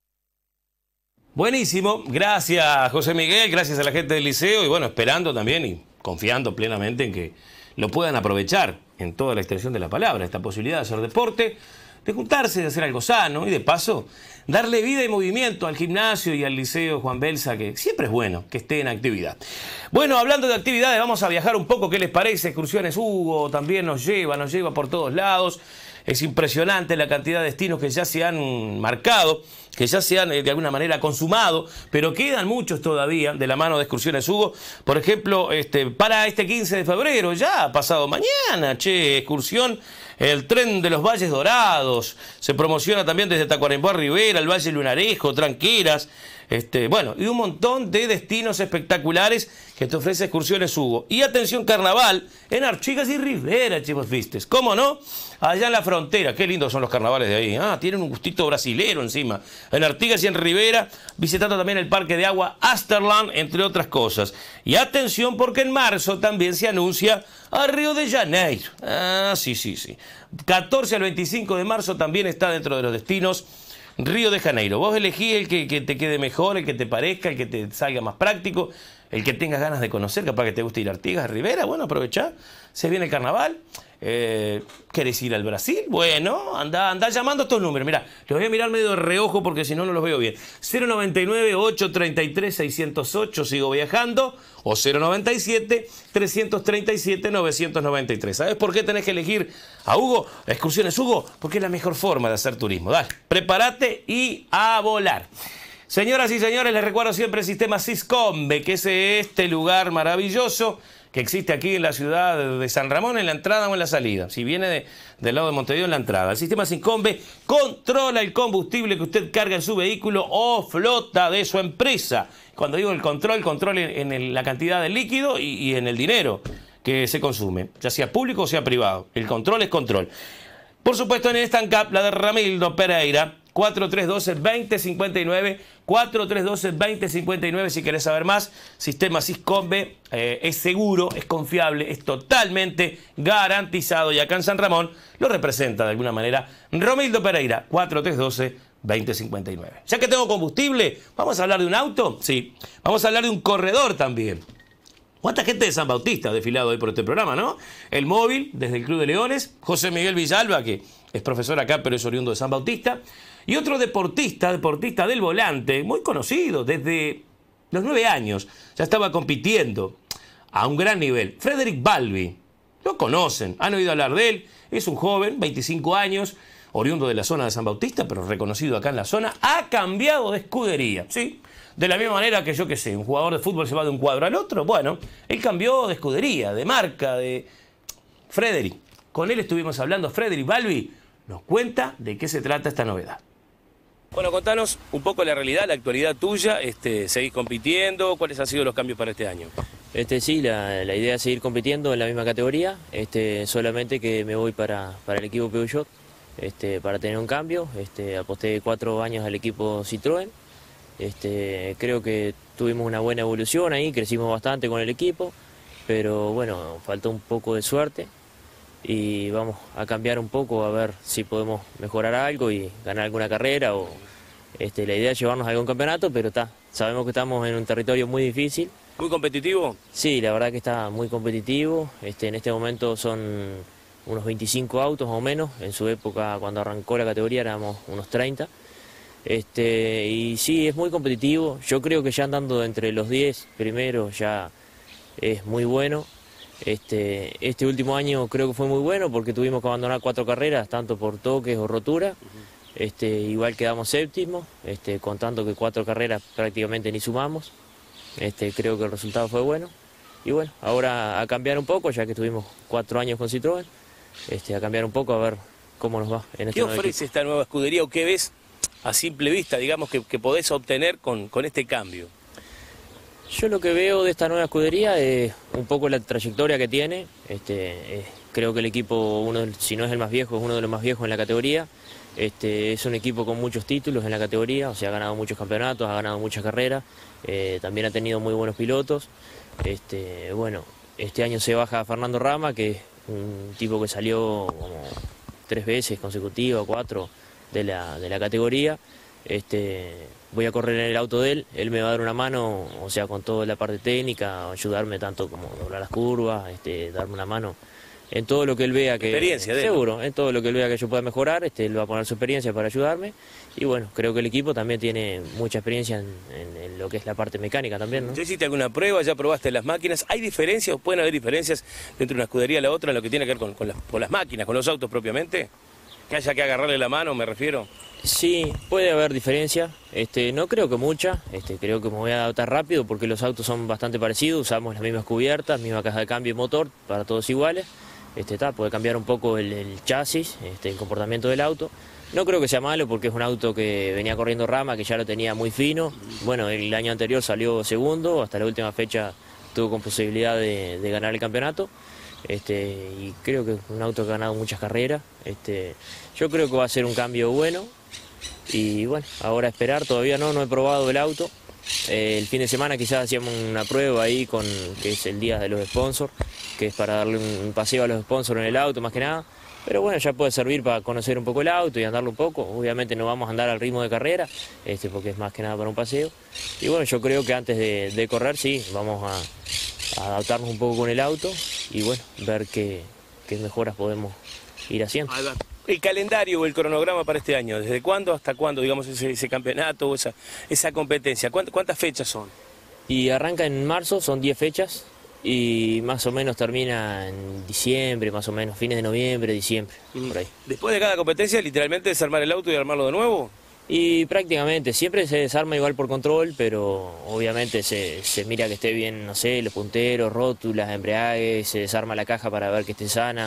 Buenísimo, gracias José Miguel, gracias a la gente del liceo y bueno, esperando también y confiando plenamente en que lo puedan aprovechar en toda la extensión de la palabra, esta posibilidad de hacer deporte, de juntarse, de hacer algo sano y de paso darle vida y movimiento al gimnasio y al liceo Juan Belsa, que siempre es bueno que esté en actividad. Bueno, hablando de actividades, vamos a viajar un poco, ¿qué les parece? Excursiones Hugo también nos lleva por todos lados. Es impresionante la cantidad de destinos que ya se han marcado, que ya se han de alguna manera consumado, pero quedan muchos todavía de la mano de Excursiones Hugo. Por ejemplo, para este 15 de febrero, ya pasado mañana, excursión, el tren de los Valles Dorados. Se promociona también desde Tacuarembó a Rivera, el Valle Lunarejo, Tranqueras. Bueno, y un montón de destinos espectaculares que te ofrece Excursiones Hugo. Y atención, carnaval en Artigas y Rivera, chicos, vistes. ¿Cómo no? Allá en la frontera. Qué lindos son los carnavales de ahí. Tienen un gustito brasilero encima. En Artigas y en Rivera, visitando también el parque de agua Asterland, entre otras cosas. Y atención, porque en marzo también se anuncia a Río de Janeiro. Sí. 14 al 25 de marzo también está dentro de los destinos Río de Janeiro. Vos elegí el que te quede mejor, el que te parezca, el que te salga más práctico, el que tengas ganas de conocer, capaz que te guste ir a Artigas, Rivera. Bueno, aprovechá, se viene el carnaval. ¿Querés ir al Brasil? Bueno, anda llamando a estos números. Mirá, los voy a mirar medio de reojo porque si no, no los veo bien. 099-833-608, sigo viajando. O 097-337-993. ¿Sabes por qué tenés que elegir a Hugo? Excursiones Hugo, porque es la mejor forma de hacer turismo. Dale, prepárate y a volar. Señoras y señores, les recuerdo siempre el sistema Siscombe, que es este lugar maravilloso que existe aquí en la ciudad de San Ramón, en la entrada o en la salida. Si viene del lado de Montevideo, en la entrada. El sistema Siscombe controla el combustible que usted carga en su vehículo o flota de su empresa. Cuando digo el control en la cantidad de líquido y en el dinero que se consume, ya sea público o sea privado. El control es control. Por supuesto, en el Estancap, la de Ramildo Pereira, 4312-2059, 4312-2059 si querés saber más. Sistema Siscombe es seguro, es confiable, es totalmente garantizado. Y acá en San Ramón lo representa de alguna manera Romildo Pereira, 4312-2059. Ya que tengo combustible, ¿vamos a hablar de un auto? Sí. Vamos a hablar de un corredor también. ¿Cuánta gente de San Bautista ha desfilado hoy por este programa, no? El móvil, desde el Club de Leones, José Miguel Villalba, que es profesor acá, pero es oriundo de San Bautista. Y otro deportista del volante, muy conocido, desde los 9 años. Ya estaba compitiendo a un gran nivel. Frederick Balbi. Lo conocen, han oído hablar de él. Es un joven, 25 años, oriundo de la zona de San Bautista, pero reconocido acá en la zona. Ha cambiado de escudería, ¿sí? De la misma manera que, yo qué sé, un jugador de fútbol se va de un cuadro al otro. Bueno, él cambió de escudería, de marca, de... Frederick. Con él estuvimos hablando. Frederick Balbi nos cuenta de qué se trata esta novedad. Bueno, contanos un poco la realidad, la actualidad tuya. ¿Seguís compitiendo? ¿Cuáles han sido los cambios para este año? Sí, la idea es seguir compitiendo en la misma categoría, solamente que me voy para el equipo Peugeot, para tener un cambio. Aposté 4 años al equipo Citroën. Creo que tuvimos una buena evolución ahí, crecimos bastante con el equipo, pero bueno, faltó un poco de suerte y vamos a cambiar un poco a ver si podemos mejorar algo y ganar alguna carrera. La idea es llevarnos a algún campeonato, pero sabemos que estamos en un territorio muy difícil. ¿Muy competitivo? Sí, la verdad que está muy competitivo. En este momento son unos 25 autos más o menos. En su época, cuando arrancó la categoría, éramos unos 30. Y sí, es muy competitivo. Yo creo que ya andando entre los 10 primeros ya es muy bueno. Este último año creo que fue muy bueno porque tuvimos que abandonar 4 carreras, tanto por toques o rotura. Igual quedamos séptimos, contando que 4 carreras prácticamente ni sumamos. Creo que el resultado fue bueno. Y bueno, ahora a cambiar un poco, ya que tuvimos 4 años con Citroën, a cambiar un poco a ver cómo nos va en este ¿Qué nuevo ofrece equipo. esta nueva escudería o qué ves a simple vista, digamos, que podés obtener con este cambio? Yo lo que veo de esta nueva escudería es un poco la trayectoria que tiene. Creo que el equipo, si no es el más viejo, es uno de los más viejos en la categoría. Es un equipo con muchos títulos en la categoría, o sea, ha ganado muchos campeonatos, ha ganado muchas carreras, también ha tenido muy buenos pilotos. Bueno, este año se baja Fernando Rama, que es un tipo que salió como 3 veces consecutivas, 4 de la categoría. Voy a correr en el auto de él me va a dar una mano, o sea, con toda la parte técnica, ayudarme tanto como doblar las curvas, darme una mano en todo lo que él vea que... Experiencia de él. Seguro, en todo lo que él vea que yo pueda mejorar, él va a poner su experiencia para ayudarme. Y bueno, creo que el equipo también tiene mucha experiencia en lo que es la parte mecánica también, ¿no? ¿Ya hiciste alguna prueba? ¿Ya probaste las máquinas? ¿Hay diferencias o pueden haber diferencias entre una escudería y la otra en lo que tiene que ver con las máquinas, con los autos propiamente? ¿Que haya que agarrarle la mano, me refiero? Sí, puede haber diferencia. No creo que mucha. Creo que me voy a adaptar rápido porque los autos son bastante parecidos. Usamos las mismas cubiertas, misma caja de cambio y motor para todos iguales. Puede cambiar un poco el chasis, el comportamiento del auto. No creo que sea malo porque es un auto que venía corriendo Rama, que ya lo tenía muy fino. Bueno, el año anterior salió segundo, hasta la última fecha tuvo con posibilidad de ganar el campeonato. Y creo que es un auto que ha ganado muchas carreras. Yo creo que va a ser un cambio bueno. Y bueno, ahora esperar, todavía no he probado el auto. El fin de semana quizás hacíamos una prueba ahí que es el día de los sponsors, que es para darle un paseo a los sponsors en el auto más que nada. Pero bueno, ya puede servir para conocer un poco el auto y andarlo un poco. Obviamente no vamos a andar al ritmo de carrera, porque es más que nada para un paseo. Y bueno, yo creo que antes de correr sí, vamos a adaptarnos un poco con el auto y bueno, ver qué mejoras podemos ir haciendo. El calendario o el cronograma para este año, ¿desde cuándo hasta cuándo, digamos, ese campeonato o esa competencia? ¿Cuántas fechas son? Y arranca en marzo, son 10 fechas y más o menos termina en diciembre, más o menos, fines de noviembre, diciembre, por ahí. Después de cada competencia, literalmente desarmar el auto y armarlo de nuevo. Y prácticamente, siempre se desarma igual por control, pero obviamente se mira que esté bien, no sé, los punteros, rótulas, embragues, se desarma la caja para ver que esté sana.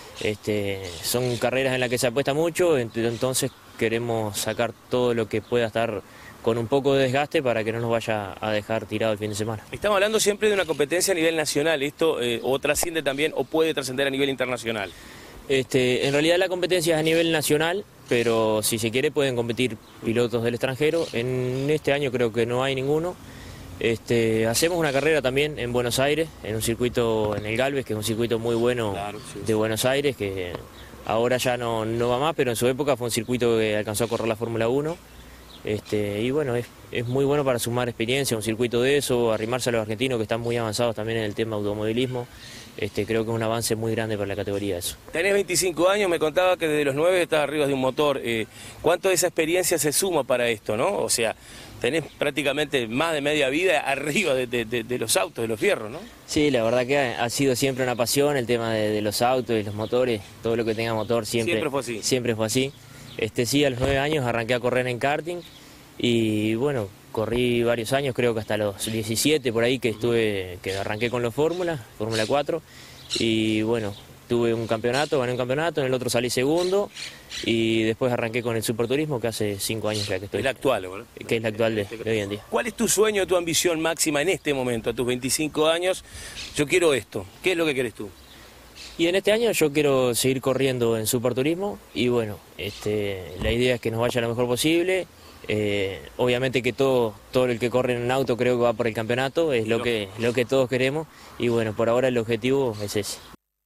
Son carreras en las que se apuesta mucho, entonces queremos sacar todo lo que pueda estar con un poco de desgaste para que no nos vaya a dejar tirado el fin de semana. Estamos hablando siempre de una competencia a nivel nacional, ¿esto o trasciende también o puede trascender a nivel internacional? En realidad la competencia es a nivel nacional, pero si se quiere pueden competir pilotos del extranjero. En este año creo que no hay ninguno. Hacemos una carrera también en Buenos Aires, en un circuito en el Galvez, que es un circuito muy bueno de Buenos Aires, que ahora ya no va más, pero en su época fue un circuito que alcanzó a correr la Fórmula 1. Y bueno, es muy bueno para sumar experiencia, un circuito de eso, arrimarse a los argentinos que están muy avanzados también en el tema automovilismo. Creo que es un avance muy grande para la categoría eso. Tenés 25 años, me contaba que desde los 9 estás arriba de un motor. ¿Cuánto de esa experiencia se suma para esto, no? O sea, tenés prácticamente más de media vida arriba de los autos, de los fierros, ¿no? Sí, la verdad que ha sido siempre una pasión el tema de los autos y los motores, todo lo que tenga motor siempre fue así. Siempre fue así. Sí, a los 9 años arranqué a correr en karting y bueno, corrí varios años, creo que hasta los 17 por ahí que arranqué con los Fórmula 4 y bueno, tuve un campeonato, gané un campeonato, en el otro salí segundo y después arranqué con el Superturismo, que hace 5 años ya que estoy. El actual, ¿verdad? Que es la actual de hoy en día. ¿Cuál es tu sueño, tu ambición máxima en este momento, a tus 25 años? Yo quiero esto. ¿Qué es lo que querés tú? Y en este año yo quiero seguir corriendo en Superturismo y bueno, la idea es que nos vaya lo mejor posible. Obviamente que todo el que corre en un auto creo que va por el campeonato, es lo que todos queremos y bueno, por ahora el objetivo es ese.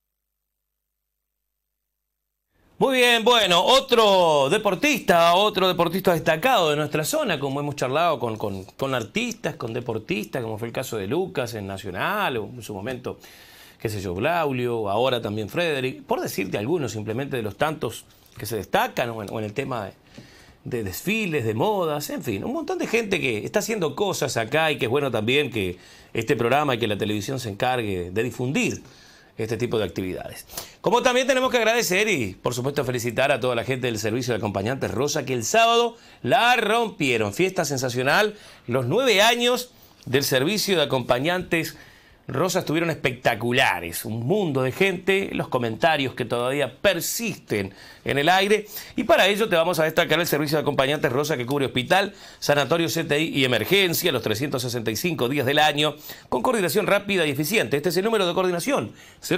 Muy bien, bueno, otro deportista destacado de nuestra zona, como hemos charlado con artistas, con deportistas, como fue el caso de Lucas en Nacional, o en su momento, qué sé yo, Braulio, ahora también Frederick, por decirte algunos simplemente de los tantos que se destacan, o en el tema de desfiles, de modas, en fin, un montón de gente que está haciendo cosas acá y que es bueno también que este programa y que la televisión se encargue de difundir este tipo de actividades. Como también tenemos que agradecer y por supuesto felicitar a toda la gente del servicio de acompañantes Rosa, que el sábado la rompieron. Fiesta sensacional, los 9 años del servicio de acompañantes Rosa estuvieron espectaculares, un mundo de gente, los comentarios que todavía persisten en el aire, y para ello te vamos a destacar el servicio de acompañantes Rosa, que cubre hospital, sanatorio, CTI y emergencia los 365 días del año, con coordinación rápida y eficiente. Este es el número de coordinación,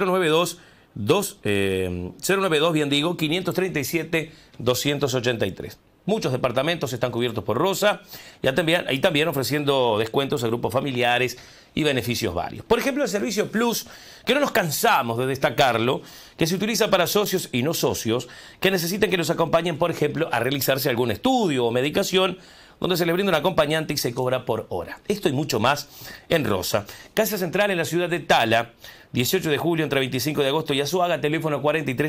537-283. Muchos departamentos están cubiertos por Rosa y también ofreciendo descuentos a grupos familiares y beneficios varios. Por ejemplo, el servicio Plus, que no nos cansamos de destacarlo, que se utiliza para socios y no socios, que necesitan que los acompañen, por ejemplo, a realizarse algún estudio o medicación, donde se le brinda un acompañante y se cobra por hora. Esto y mucho más en Rosa. Casa central en la ciudad de Tala, 18 de julio entre 25 de agosto y Azuaga, teléfono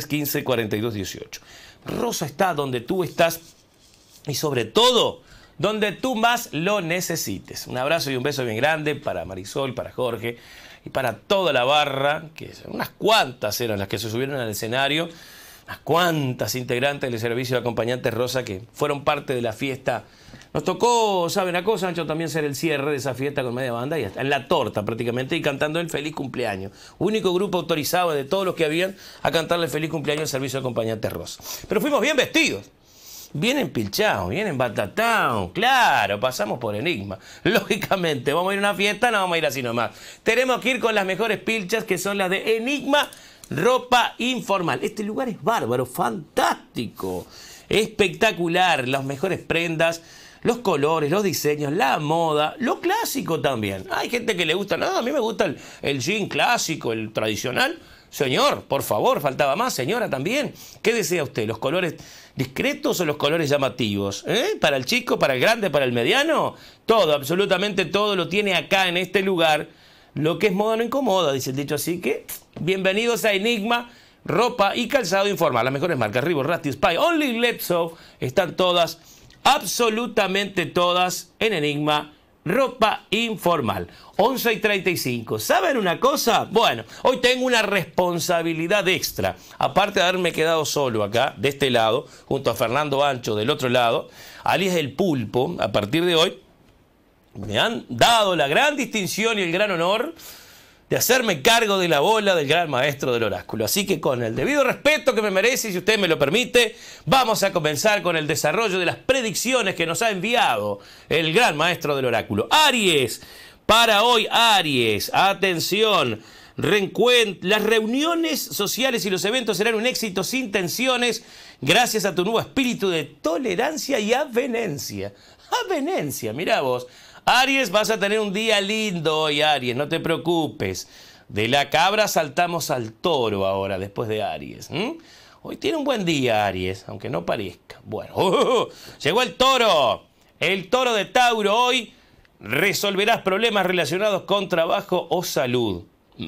4315-4218. Rosa está donde tú estás y sobre todo donde tú más lo necesites. Un abrazo y un beso bien grande para Marisol, para Jorge y para toda la barra, que unas cuantas eran las que se subieron al escenario, unas cuantas integrantes del servicio de acompañantes Rosa que fueron parte de la fiesta. Nos tocó, ¿saben una cosa, Ancho? También ser el cierre de esa fiesta con media banda y hasta en la torta prácticamente, y cantando el feliz cumpleaños. Único grupo autorizado de todos los que habían a cantarle el feliz cumpleaños al servicio de acompañantes Rosa. Pero fuimos bien vestidos. Bien empilchados, bien embatatados, claro, pasamos por Enigma. Lógicamente, vamos a ir a una fiesta, no vamos a ir así nomás. Tenemos que ir con las mejores pilchas, que son las de Enigma Ropa Informal. Este lugar es bárbaro, fantástico, espectacular, las mejores prendas, los colores, los diseños, la moda, lo clásico también. Hay gente que le gusta, no, a mí me gusta el jean clásico, el tradicional. Señor, por favor, faltaba más. Señora, también. ¿Qué desea usted? ¿Los colores discretos o los colores llamativos? ¿Para el chico, para el grande, para el mediano? Todo, absolutamente todo lo tiene acá en este lugar. Lo que es moda no incomoda, dice el dicho. Así que, bienvenidos a Enigma, ropa y calzado informal. Las mejores marcas, Reebok, Rusty, Spy, Only Lepso, están todas, absolutamente todas en Enigma Ropa Informal. 11:35. ¿Saben una cosa? Bueno, hoy tengo una responsabilidad extra. Aparte de haberme quedado solo acá, de este lado, junto a Fernando Ancho del otro lado, alias El Pulpo, a partir de hoy, me han dado la gran distinción y el gran honor de hacerme cargo de la bola del gran maestro del oráculo. Así que con el debido respeto que me merece, si usted me lo permite, vamos a comenzar con el desarrollo de las predicciones que nos ha enviado el gran maestro del oráculo. Aries, para hoy Aries, atención, las reuniones sociales y los eventos serán un éxito sin tensiones gracias a tu nuevo espíritu de tolerancia y avenencia. Avenencia, mirá vos. Aries, vas a tener un día lindo hoy, Aries, no te preocupes. De la cabra saltamos al toro ahora, después de Aries. Hoy tiene un buen día, Aries, aunque no parezca. Bueno, llegó el toro. El toro de Tauro hoy. Resolverás problemas relacionados con trabajo o salud.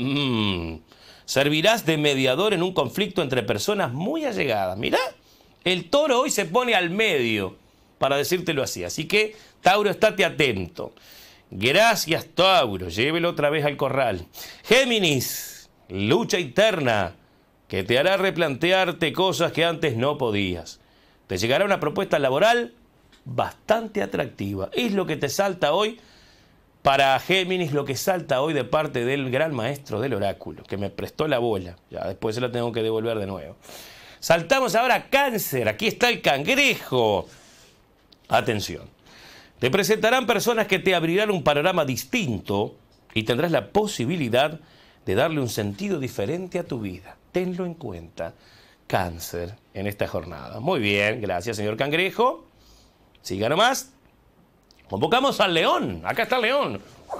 Servirás de mediador en un conflicto entre personas muy allegadas. Mirá, el toro hoy se pone al medio, para decírtelo así. Así que, Tauro, estate atento. Gracias, Tauro. Llévelo otra vez al corral. Géminis, lucha interna que te hará replantearte cosas que antes no podías. Te llegará una propuesta laboral bastante atractiva. Es lo que te salta hoy Para Géminis, lo que salta hoy de parte del gran maestro del oráculo, que me prestó la bola. Ya después se la tengo que devolver de nuevo. Saltamos ahora a Cáncer. Aquí está el cangrejo. Atención. Te presentarán personas que te abrirán un panorama distinto y tendrás la posibilidad de darle un sentido diferente a tu vida. Tenlo en cuenta, Cáncer, en esta jornada. Muy bien, gracias, señor cangrejo. Siga nomás. Convocamos al león. Acá está el león.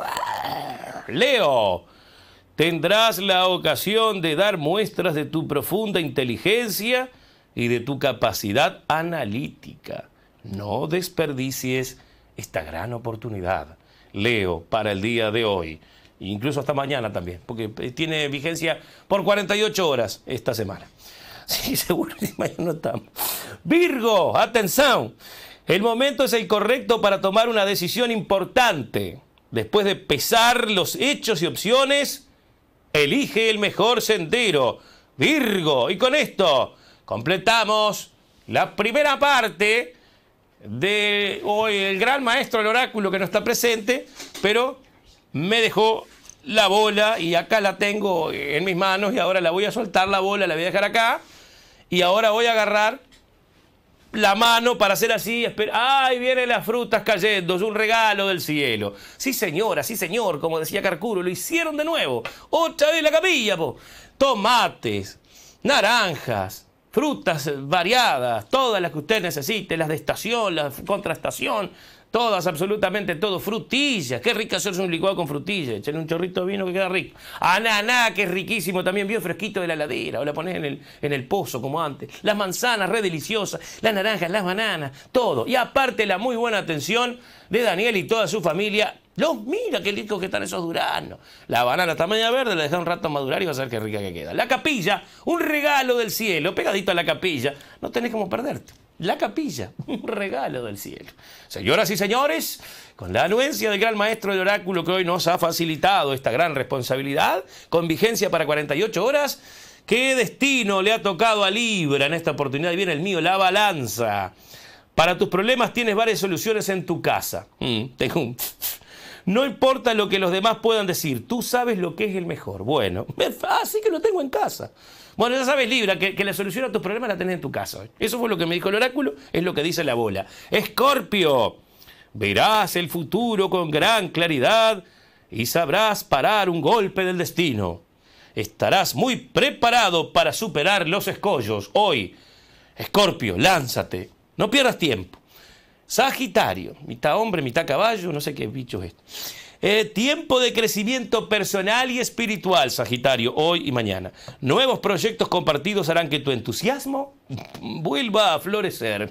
Leo, tendrás la ocasión de dar muestras de tu profunda inteligencia y de tu capacidad analítica. No desperdicies esta gran oportunidad, Leo, para el día de hoy. Incluso hasta mañana también, porque tiene vigencia por 48 horas esta semana. Sí, seguro, mañana no estamos. Virgo, atención. El momento es el correcto para tomar una decisión importante. Después de pesar los hechos y opciones, elige el mejor sendero. Virgo, y con esto completamos la primera parte de hoy el gran maestro del oráculo que no está presente, pero me dejó la bola y acá la tengo en mis manos y ahora la voy a soltar la bola, la voy a dejar acá y ahora voy a agarrar la mano para hacer así, ¡ay, vienen las frutas cayendo! Es un regalo del cielo. Sí, señora, sí, señor, como decía Carcuro, lo hicieron de nuevo. Otra vez la capilla, po. Tomates, naranjas, frutas variadas, todas las que usted necesite, las de estación, las de contraestación, todas, absolutamente todo, frutillas. Qué rico hacerse un licuado con frutillas, echarle un chorrito de vino que queda rico. Ananá, que es riquísimo, también bien fresquito de la heladera, o la pones en el pozo como antes. Las manzanas, re deliciosas, las naranjas, las bananas, todo. Y aparte la muy buena atención de Daniel y toda su familia. Mira qué ricos que están esos duranos. La banana está media verde, la deja un rato madurar y vas a ver qué rica que queda. La capilla, un regalo del cielo, pegadito a la capilla. No tenés cómo perderte. La capilla, un regalo del cielo. Señoras y señores, con la anuencia del gran maestro del oráculo que hoy nos ha facilitado esta gran responsabilidad, con vigencia para 48 horas, ¿qué destino le ha tocado a Libra en esta oportunidad? Y viene el mío, la balanza. Para tus problemas tienes varias soluciones en tu casa. No importa lo que los demás puedan decir, tú sabes lo que es el mejor. Bueno, así que lo tengo en casa. Bueno, ya sabes, Libra, que la solución a tus problemas la tenés en tu casa. Eso fue lo que me dijo el oráculo, es lo que dice la bola. Escorpio, verás el futuro con gran claridad y sabrás parar un golpe del destino. Estarás muy preparado para superar los escollos. Hoy, Escorpio, lánzate, no pierdas tiempo. Sagitario, mitad hombre, mitad caballo, no sé qué bicho es esto. Tiempo de crecimiento personal y espiritual, Sagitario, hoy y mañana. Nuevos proyectos compartidos harán que tu entusiasmo vuelva a florecer.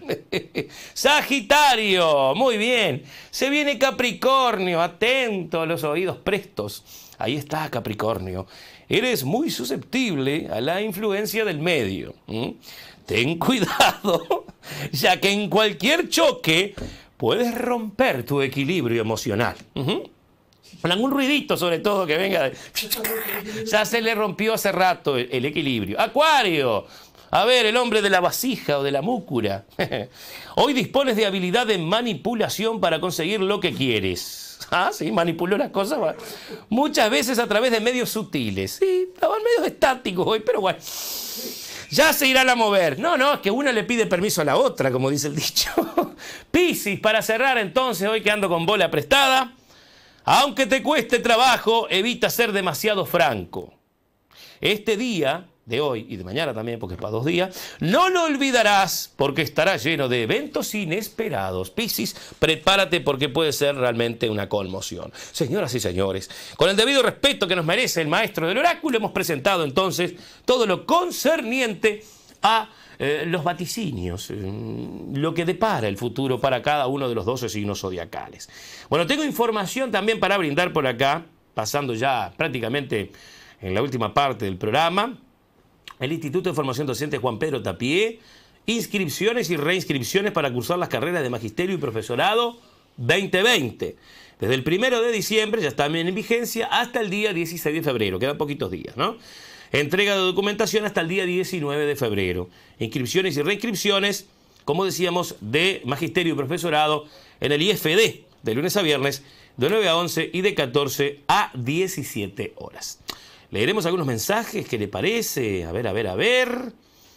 Sagitario, muy bien. Se viene Capricornio, atento a los oídos prestos. Ahí está Capricornio. Eres muy susceptible a la influencia del medio. Ten cuidado, ya que en cualquier choque puedes romper tu equilibrio emocional. Con algún ruidito, sobre todo, que venga. Ya se le rompió hace rato el equilibrio. Acuario. A ver, el hombre de la vasija o de la múcura. Hoy dispones de habilidad de manipulación para conseguir lo que quieres. Ah, sí, manipuló las cosas. Muchas veces a través de medios sutiles. Sí, estaban medios estáticos hoy, pero bueno. Ya se irán a mover. No, es que una le pide permiso a la otra, como dice el dicho. Piscis, para cerrar entonces, hoy que ando con bola prestada. Aunque te cueste trabajo, evita ser demasiado franco. Este día de hoy y de mañana también, porque es para 2 días, no lo olvidarás porque estará lleno de eventos inesperados. Piscis, prepárate porque puede ser realmente una conmoción. Señoras y señores, con el debido respeto que nos merece el maestro del oráculo, hemos presentado entonces todo lo concerniente a los vaticinios, lo que depara el futuro para cada uno de los 12 signos zodiacales. Bueno, tengo información también para brindar por acá, pasando ya prácticamente en la última parte del programa. El Instituto de Formación Docente Juan Pedro Tapié, inscripciones y reinscripciones para cursar las carreras de Magisterio y Profesorado 2020. Desde el 1 de diciembre ya están en vigencia hasta el día 16 de febrero, quedan poquitos días, ¿no? Entrega de documentación hasta el día 19 de febrero. Inscripciones y reinscripciones, como decíamos, de Magisterio y Profesorado en el IFD, de lunes a viernes, de 9 a 11 y de 14 a 17 horas. Leeremos algunos mensajes, ¿qué le parece? A ver. A ver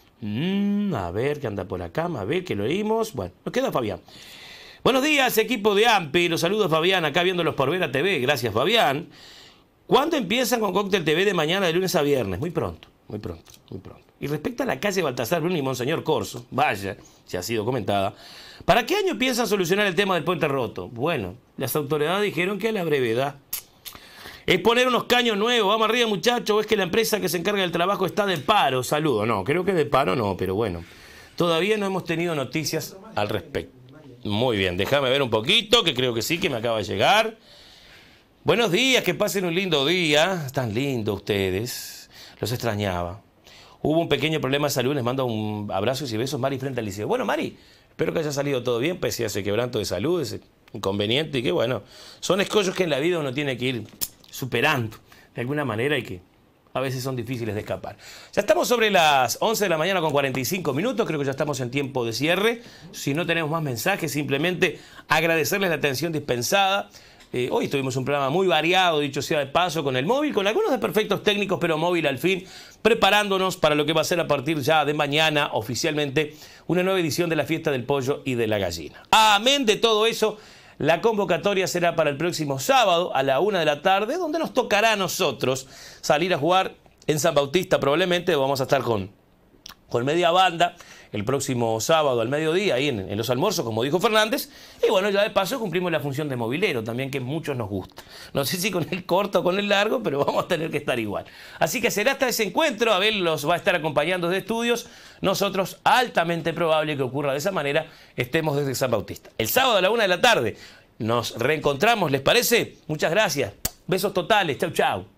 qué anda por acá, a ver qué lo leímos. Bueno, nos queda Fabián. Buenos días, equipo de AMPI. Los saludos, Fabián, acá viéndolos por Vera TV. Gracias, Fabián. ¿Cuándo empiezan con Cóctel TV de mañana, de lunes a viernes? Muy pronto. Y respecto a la calle Baltasar Bruno y Monseñor Corso, vaya, si ha sido comentada, ¿para qué año piensan solucionar el tema del puente roto? Bueno, las autoridades dijeron que a la brevedad. Es poner unos caños nuevos. Vamos arriba, muchachos. ¿O es que la empresa que se encarga del trabajo está de paro? Saludo. No, creo que de paro no, pero bueno. Todavía no hemos tenido noticias al respecto. Muy bien, déjame ver un poquito, que creo que sí, que me acaba de llegar. Buenos días, que pasen un lindo día. Están lindos ustedes. Los extrañaba. Hubo un pequeño problema de salud. Les mando un abrazo y besos, Mari, frente al liceo. Bueno, Mari, espero que haya salido todo bien, pese a ese quebranto de salud, ese inconveniente, y que bueno, son escollos que en la vida uno tiene que ir superando de alguna manera y que a veces son difíciles de escapar. Ya estamos sobre las 11 de la mañana con 45 minutos, creo que ya estamos en tiempo de cierre. Si no tenemos más mensajes, simplemente agradecerles la atención dispensada. Hoy tuvimos un programa muy variado, dicho sea de paso, con el móvil, con algunos desperfectos técnicos, pero móvil al fin, preparándonos para lo que va a ser a partir ya de mañana, oficialmente, una nueva edición de la Fiesta del Pollo y de la Gallina. Amén de todo eso. La convocatoria será para el próximo sábado a la 1 de la tarde, donde nos tocará a nosotros salir a jugar en San Bautista. Probablemente vamos a estar con media banda el próximo sábado al mediodía, ahí en los almuerzos, como dijo Fernández. Y bueno, ya de paso cumplimos la función de movilero también, que a muchos nos gusta. No sé si con el corto o con el largo, pero vamos a tener que estar igual. Así que será hasta ese encuentro. Abel los va a estar acompañando desde estudios. Nosotros, altamente probable que ocurra de esa manera, estemos desde San Bautista. El sábado a la 1 de la tarde nos reencontramos, ¿les parece? Muchas gracias. Besos totales. Chau, chau.